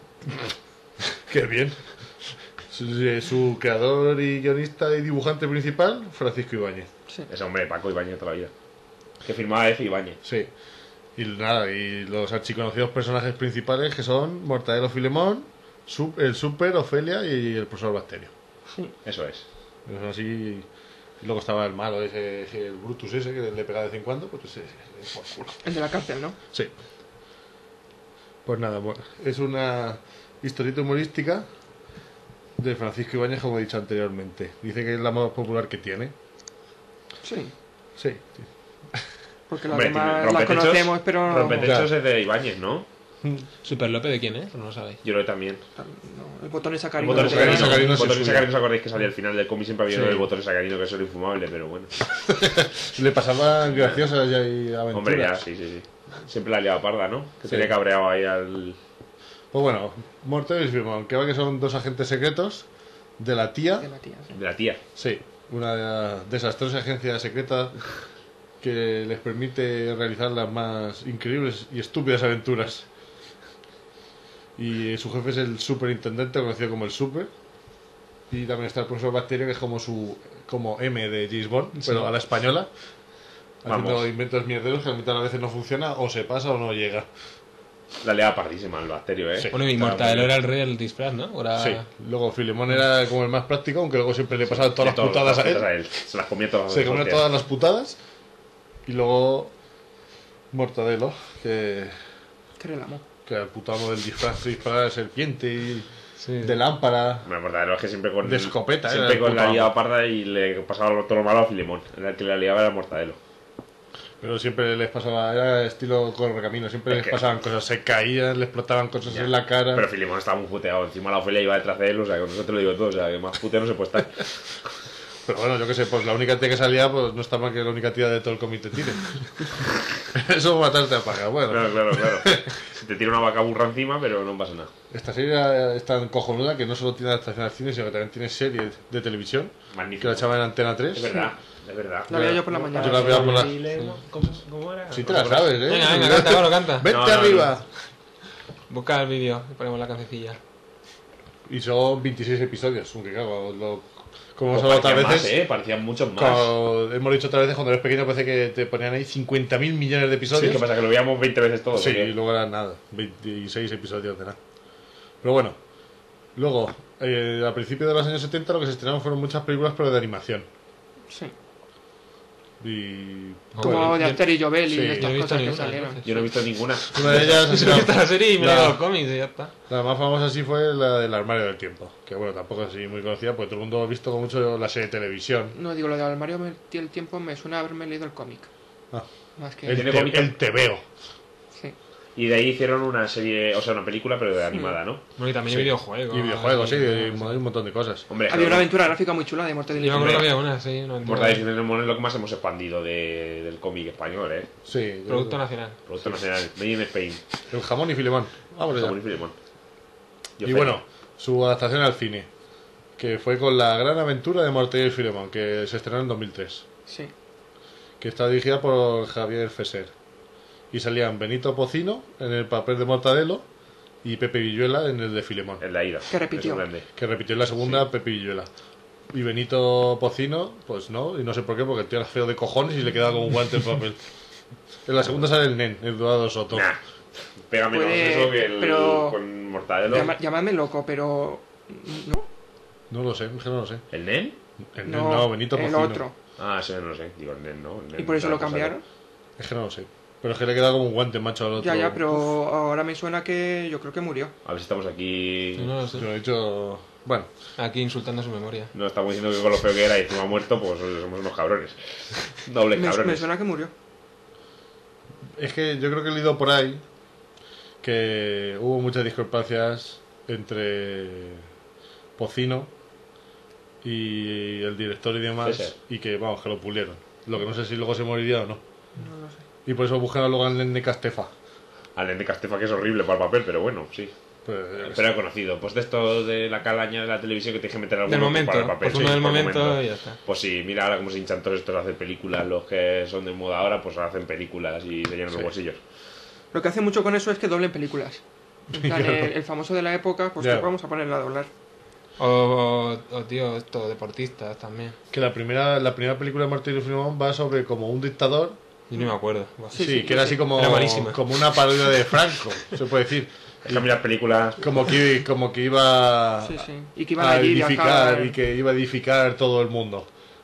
Qué bien. Su, su creador y guionista y dibujante principal, Francisco Ibáñez. Sí. Ese hombre, Paco Ibáñez toda la vida. Que firmaba F. Ibáñez. Sí. Y nada, y los archiconocidos personajes principales que son Mortadelo Filemón, Sup- el Super, Ofelia y el profesor Bacterio. Eso es. Son así. Y luego estaba el malo, ese, ese, el Brutus ese, que le pega de vez en cuando, pues ese, ese por culo. El de la cárcel, ¿no? Sí. Pues nada, bueno, es una historieta humorística de Francisco Ibáñez, como he dicho anteriormente. Dice que es la más popular que tiene. Sí. Sí. sí. Porque las Hombre, demás tiene las Rompetechos- conocemos, pero... Rompetechos Ya. es de Ibáñez, ¿no? ¿Super Lope de quién es? No lo sabéis. Yo lo también. No, el botón es El sacarino. botón de- sacarino, sacarino, sacarino el sí botón suyo. sacarino, ¿os acordáis que salía al final del cómic? Siempre había Sí. el botón sacarino, que eso era infumable, pero bueno. Le pasaban graciosas y aventuras. Hombre, ya, sí, sí, sí. Siempre la liaba parda, ¿no? Que Sí. tenía cabreado ahí al... Pues bueno, Mortadelo y Filemón, que va que son dos agentes secretos de la tía. de la tía, sí. de la tía. Sí, una desastrosa agencia secreta que les permite realizar las más increíbles y estúpidas aventuras. Y su jefe es el superintendente, conocido como el Super. Y también está el profesor Bacterio, que es como su como M de James Bond, pero a la española. Haciendo Vamos. inventos mierderos que a mitad de las veces no funciona, o se pasa o no llega. La liaba pardísima el bacterio, ¿eh? Sí. Bueno, y Está Mortadelo muy era el rey del disfraz, ¿no? Ahora... Sí, luego Filemón era como el más práctico, aunque luego siempre le pasaban todas las Todas putadas a putas él. Se las comía todas. Se comía hostias. todas las putadas. Y luego Mortadelo, que, Que relamo. que era el putamo del disfraz, disparar de serpiente y Sí. de lámpara. Hombre, Mortadelo es que siempre con... De escopeta, Siempre era el con puto la amo. liaba parda y le pasaba todo lo malo a Filemón. Era el que la liaba era Mortadelo. Pero siempre les pasaba, era estilo correcamino, siempre Es les que- pasaban cosas, se caían, les explotaban cosas Ya. en la cara. Pero Filemón estaba muy puteado. Encima la Ofelia iba detrás de él, o sea, con eso te lo digo todo. O sea, que más puteado no se puede estar. Pero bueno, yo qué sé, pues la única tía que salía, pues no está mal que la única tía de todo el comité tire. Eso matarte a paga. Bueno, Claro, claro, claro. Se te tira una vaca burra encima, pero no pasa nada. esta serie es tan cojonuda que no solo tiene adaptación al cine, sino que también tiene series de televisión. Magnífico. Que la echaban en Antena tres. Es verdad, es verdad. La veía yo por la mañana. Yo la veía por la... ¿Cómo, cómo era? Si te la sabes, ¿eh? Venga, venga, canta, Pablo, canta. Vete No, no, arriba. Busca el vídeo y ponemos la cancioncilla. Y son veintiséis episodios, aunque claro, lo, como hemos Pues hablado otras parecían veces, más, ¿eh? Parecían muchos más. como hemos dicho otras veces, cuando eres pequeño parece que te ponían ahí cincuenta mil millones de Sí, episodios. ¿qué pasa? Que lo veíamos veinte veces todo. Sí, ¿o qué? y luego era nada, veintiséis episodios de nada. Pero bueno, luego, eh, a principios de los años setenta lo que se estrenaron fueron muchas películas, pero de animación. Sí. Y Como Bueno, de yo- Aster y Jovel y sí, estas yo no he visto cosas que ninguna, salieron. entonces. Yo no he visto ninguna. una de ellas, Se me gusta la serie y me La- leo los cómics y ya está. la más famosa sí fue la del Armario del Tiempo, que bueno, tampoco es así muy conocida, porque todo el mundo ha visto con mucho la serie de televisión. No, digo, lo de Mario el tiempo me suena haberme leído el cómic. Ah, Más que... el, ¿Tiene te, cómic? el tebeo. Sí. Y de ahí hicieron una serie, o sea, una película, pero de animada, ¿no? Bueno, y también Sí. hay videojuegos. Y videojuegos, sí, y- hay un hay un montón de cosas. Hombre, Había una aventura gráfica muy chula de Muerte del Yo me acuerdo que Infinito. había una, sí. No Mortadelo y Filemón es lo que más hemos expandido de- del cómic español, ¿eh? Sí, Producto nacional. Producto nacional, Made in Spain. el jamón y Filemón. Vamos allá. Jamón y Filemón. Yo Y feliz. bueno, su adaptación al cine, que fue con La gran aventura de Mortadelo y Filemón, que se estrenó en dos mil tres, Sí. que está dirigida por Javier Fesser. Y salían Benito Pocino en el papel de Mortadelo y Pepe Villuela en el de Filemón, El de Aida. Que repitió. Es grande. que repitió en la segunda Pepe Villuela. Y Benito Pocino, pues no, y no sé por qué, porque el tío era feo de cojones y le quedaba como un guante el papel. En la segunda sale el nen, Eduardo Soto. Nah. Pega menos Puede- eso que el pero- con Mortadelo. Llama- llamadme loco, pero... ¿No? No lo sé, es que no lo sé. ¿El Nen? El nen, no, Benito el Pocino. otro. Ah, ese no lo sé. Digo, el Nen, ¿no? El Nen Y por eso está lo pasado. cambiaron. Es que no lo sé. Pero es que le queda como un guante macho al otro. Ya, ya, pero ahora me suena que yo creo que murió. A ver si estamos aquí. Yo no lo sé. Yo he dicho. Bueno, Aquí insultando su memoria. No estamos diciendo que con lo feo que era y encima muerto, pues somos unos cabrones. Dobles Me, me cabrones. suena que murió. es que yo creo que he leído por ahí que hubo muchas discrepancias entre Pocino y el director y demás, Sí, sí. y que, vamos, que lo pulieron. Lo que no sé si luego se moriría o no. No lo sé. Y por eso buscaron luego al Nen de Castefa. Al Nen de Castefa, que es horrible para el papel, pero bueno, sí. Pues, yo qué sé. Pero he conocido. Pues de esto de la calaña de la televisión que tienes que meter algo Del momento. para el papel. Pues uno sí, del por momento y ya está. Pues sí, mira ahora cómo se hinchan todos estos a hacer películas. Los que son de moda ahora, pues hacen películas y se llenan Sí. los bolsillos. Lo que hace mucho con eso es que doblen películas. En plan, el, el famoso de la época, pues Ya. que vamos a ponerla a doblar. O, o, o, tío, esto, deportistas también. Que la primera, la primera película de Martín y Filemón va sobre como un dictador. Yo ni me acuerdo. Buah. Sí, Sí, sí, que era sí. así como, Era malísima. como una parodia de Franco, se puede decir. Es que a mí las películas. Como que, como que iba Sí, sí. Y que iban a allí, edificar viajar. y que iba a edificar todo el mundo.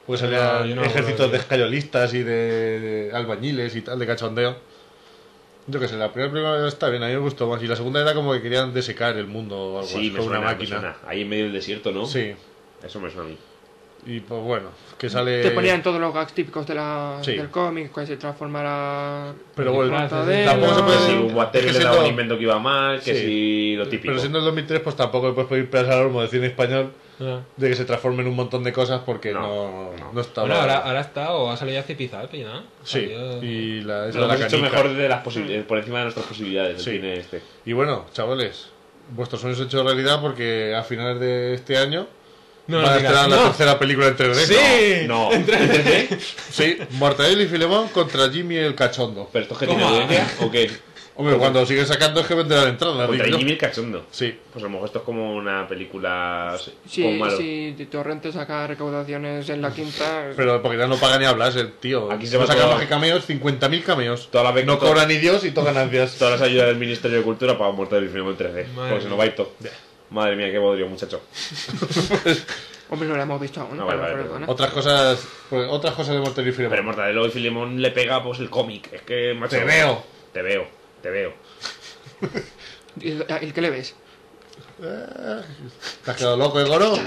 Pues No, salían yo no me acuerdo ejércitos de- de escayolistas y de, de albañiles y tal, de cachondeo. Yo qué sé, la primera película está bien, a mí me gustó más. Y la segunda era como que querían desecar el mundo o algo Sí, así, me con suena, una me máquina. suena. Ahí en medio del desierto, ¿no? Sí, Eso me suena a mí. y pues bueno, que sale... Te ponían todos los gags típicos de la, Sí. del cómic, que se transformara... Pero bueno, Mortadelo. tampoco se puede Si decir... un Water que le daba siendo- un invento que iba mal, que Sí. si lo típico. Pero siendo el dos mil tres, pues tampoco le puedes pedir peras al olmo decir en español Ah. de que se transformen un montón de cosas porque No, no, no. no, estaba... Bueno, ahora, ahora está o ha salido ya Cipizalpe, ¿no? Sí, Salió- y la, esa Lo es la hemos hecho canica. mejor de las posibil- por encima de nuestras posibilidades, Sí. el cine este. Y bueno, chavales, vuestros sueños se han hecho realidad porque a finales de este año No, van no a digas, estrenar la no. tercera película en tres D. ¡Sí! No, ¿en tres D? Sí, Mortadelo y Filemón contra Jimmy el cachondo. ¿Pero esto es que tiene Toma. audiencia o qué? Hombre, cuando siguen sacando es que venderán entradas. Contra digo yo. Jimmy el cachondo. Sí, Pues a lo mejor esto es como una película Si, con malo. si Torrente saca recaudaciones en la quinta... pero porque ya no paga ni hablas el tío. Aquí se no va saca todo- más que cameos, cincuenta mil cameos. Toda la vez- no todo- cobra ni Dios y todo ganancias. Todas las ayudas del Ministerio de Cultura para Mortadelo y Filemón en tres D. Madre Porque se nos va a ir todo. Madre mía, qué bodrio, muchacho. Hombre, no la hemos visto aún, Ah, pero vale, vale, perdona. Otras cosas, pues, otras cosas de Mortadelo y Pero Filemón. Mortadelo y Filemón le pega pues el cómic. Es que, macho, Te veo. Te veo, te veo. ¿Y el, el qué le ves? ¿Te has quedado loco, ¿eh, Goro?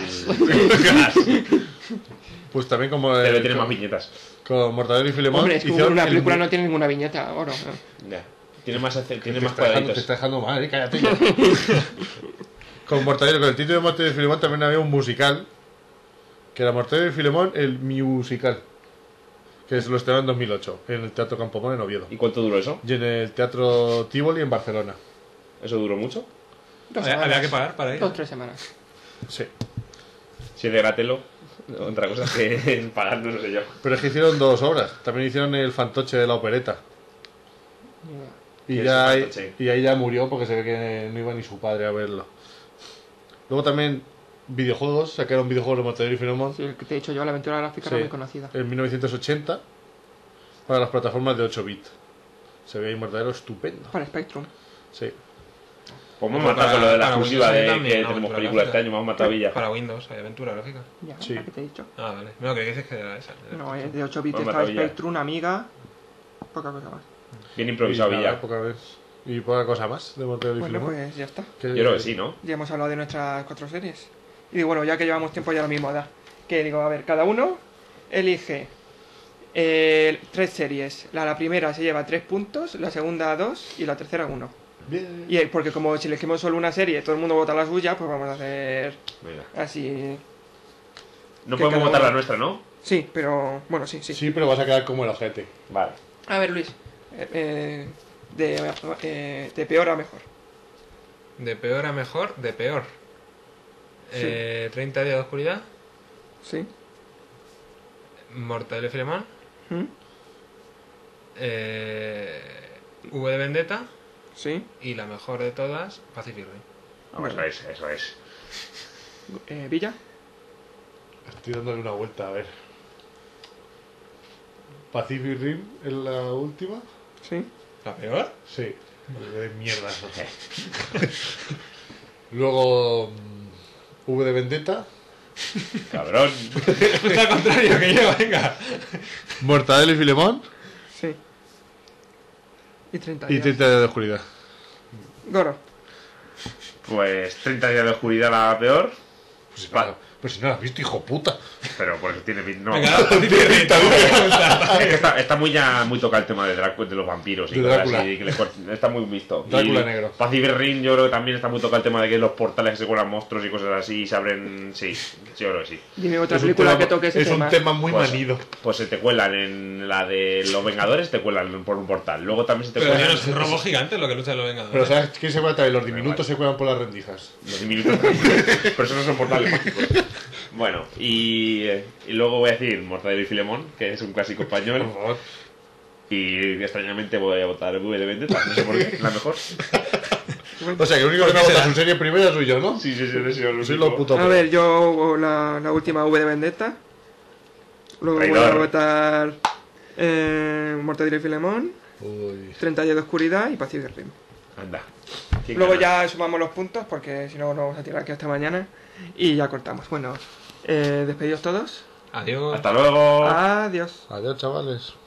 Pues también como Debe el- tener más con, viñetas. con Mortadelo y Filemón Hombre, es que hicieron una el- película no tiene ninguna viñeta ahora. ¿no? Ya. Tiene más, ace- tiene Te más está, dejando, te cuadraditos. está dejando mal, ¿eh? Cállate ya. Con Mortadelo, con el título de Mortadelo y Filemón también había un musical. Que era Mortadelo y Filemón, el musical. Que se lo estrenó en dos mil ocho, en el Teatro Campomón en Oviedo. ¿Y cuánto duró eso? Y en el Teatro Tivoli en Barcelona. ¿Eso duró mucho? Dos Había, semanas. había que pagar para ir. Dos, tres semanas. Sí. Si es de Gratelo, otra cosa que pagar, no sé yo. Pero es que hicieron dos obras. También hicieron el fantoche de la opereta. Y, ¿Qué ya es el ahí, fantoche? y ahí ya murió porque se ve que no iba ni su padre a verlo. Luego también videojuegos, sacaron videojuegos de Mortadelo y Filemón Sí, el que te he dicho yo, la aventura gráfica Sí. era muy conocida. en mil novecientos ochenta para las plataformas de ocho bits. Se ve ahí Mortadelo estupendo. Para Spectrum. Sí. Pues me hemos Para- matado con lo de la para exclusiva Windows de también, que ¿no? tenemos Aventura películas este gráfica. año, me hemos matado Villa. Para Windows hay aventura gráfica. Ya, Sí. la que te he dicho. Ah, vale. No, que dices que era esa. No, es de ocho bits Pues estaba maravilla. Spectrum, Amiga, poca cosa más. Bien improvisado y nada, Villa. poca vez. Y poca cosa más de Mortadelo y Bueno, Filemón. pues ya está. Que- Yo creo que sí, ¿no? Ya hemos hablado de nuestras cuatro series. Y digo, bueno, ya que llevamos tiempo ya lo mismo da. Que digo, a ver, cada uno elige eh, tres series. La, la primera se lleva tres puntos, la segunda dos y la tercera uno. Bien. Y eh, porque como si elegimos solo una serie, todo el mundo vota la suya, pues vamos a hacer Venga. así. No Que podemos cada votar uno- la nuestra, ¿no? Sí, pero bueno, sí, sí. Sí, pero vas a quedar como el ojete. Vale. A ver, Luis, eh, eh, de, eh, de peor a mejor. De peor a mejor, de peor. Sí. Eh, treinta días de oscuridad. Sí. Mortadelo y Filemón. ¿Mm? Eh, V de Vendetta. Sí. Y la mejor de todas, Pacific Rim. No, eso es, eso es. Eh, Villa. Estoy dándole una vuelta, a ver. Pacific Rim es la última. Sí. ¿La peor? Sí. De mierda. Luego mm, V de Vendetta. Cabrón. Es al contrario que yo, venga. Mortadelo y Filemón. Sí. Y treinta Y días. treinta días de oscuridad. Goro. Pues treinta días de oscuridad la peor. Pues si, Va. no, pues si no la has visto, hijo puta. Pero por eso tiene pin- no. Venga, Pacific Rim. Es que está, está muy ya muy tocado el tema de, Drácula, de los vampiros y De cosas Drácula. así, que le cort- está muy visto. Drácula Y negro. Pacific Rim yo creo que también está muy tocado el tema de que los portales se cuelan monstruos y cosas así y se abren. Sí, yo creo que sí. Dime otra Es un película tema- que toque ese es tema. un tema muy Pues- manido. Pues se te cuelan en la de los Vengadores, te cuelan por un portal. Luego también se te Pero cuelan no es robo gigante lo que lucha los Vengadores. Pero ¿sabes quién se cuela también? Los Da diminutos igual. se cuelan por las rendijas. los diminutos. Pero esos no son portales mágicos. Bueno, y, eh, y luego voy a decir Mortadelo y Filemón, que es un clásico español. Por favor. Y extrañamente voy a votar V de Vendetta, no sé por qué, la mejor. O sea, que el único que no vota su serie primera soy yo, ¿no? Sí, sí, sí, sí, sí, Soy lo puto. A ver, yo la, la última V de Vendetta. Luego voy a Traidor. votar eh, Mortadelo y Filemón, Uy. treinta días de oscuridad y Pacific Rim. Anda. ¿Quién Luego gana? ya sumamos los puntos porque si no nos vamos a tirar aquí hasta mañana y ya cortamos. Bueno, eh, despedidos todos. Adiós. Hasta luego. Adiós. Adiós, chavales.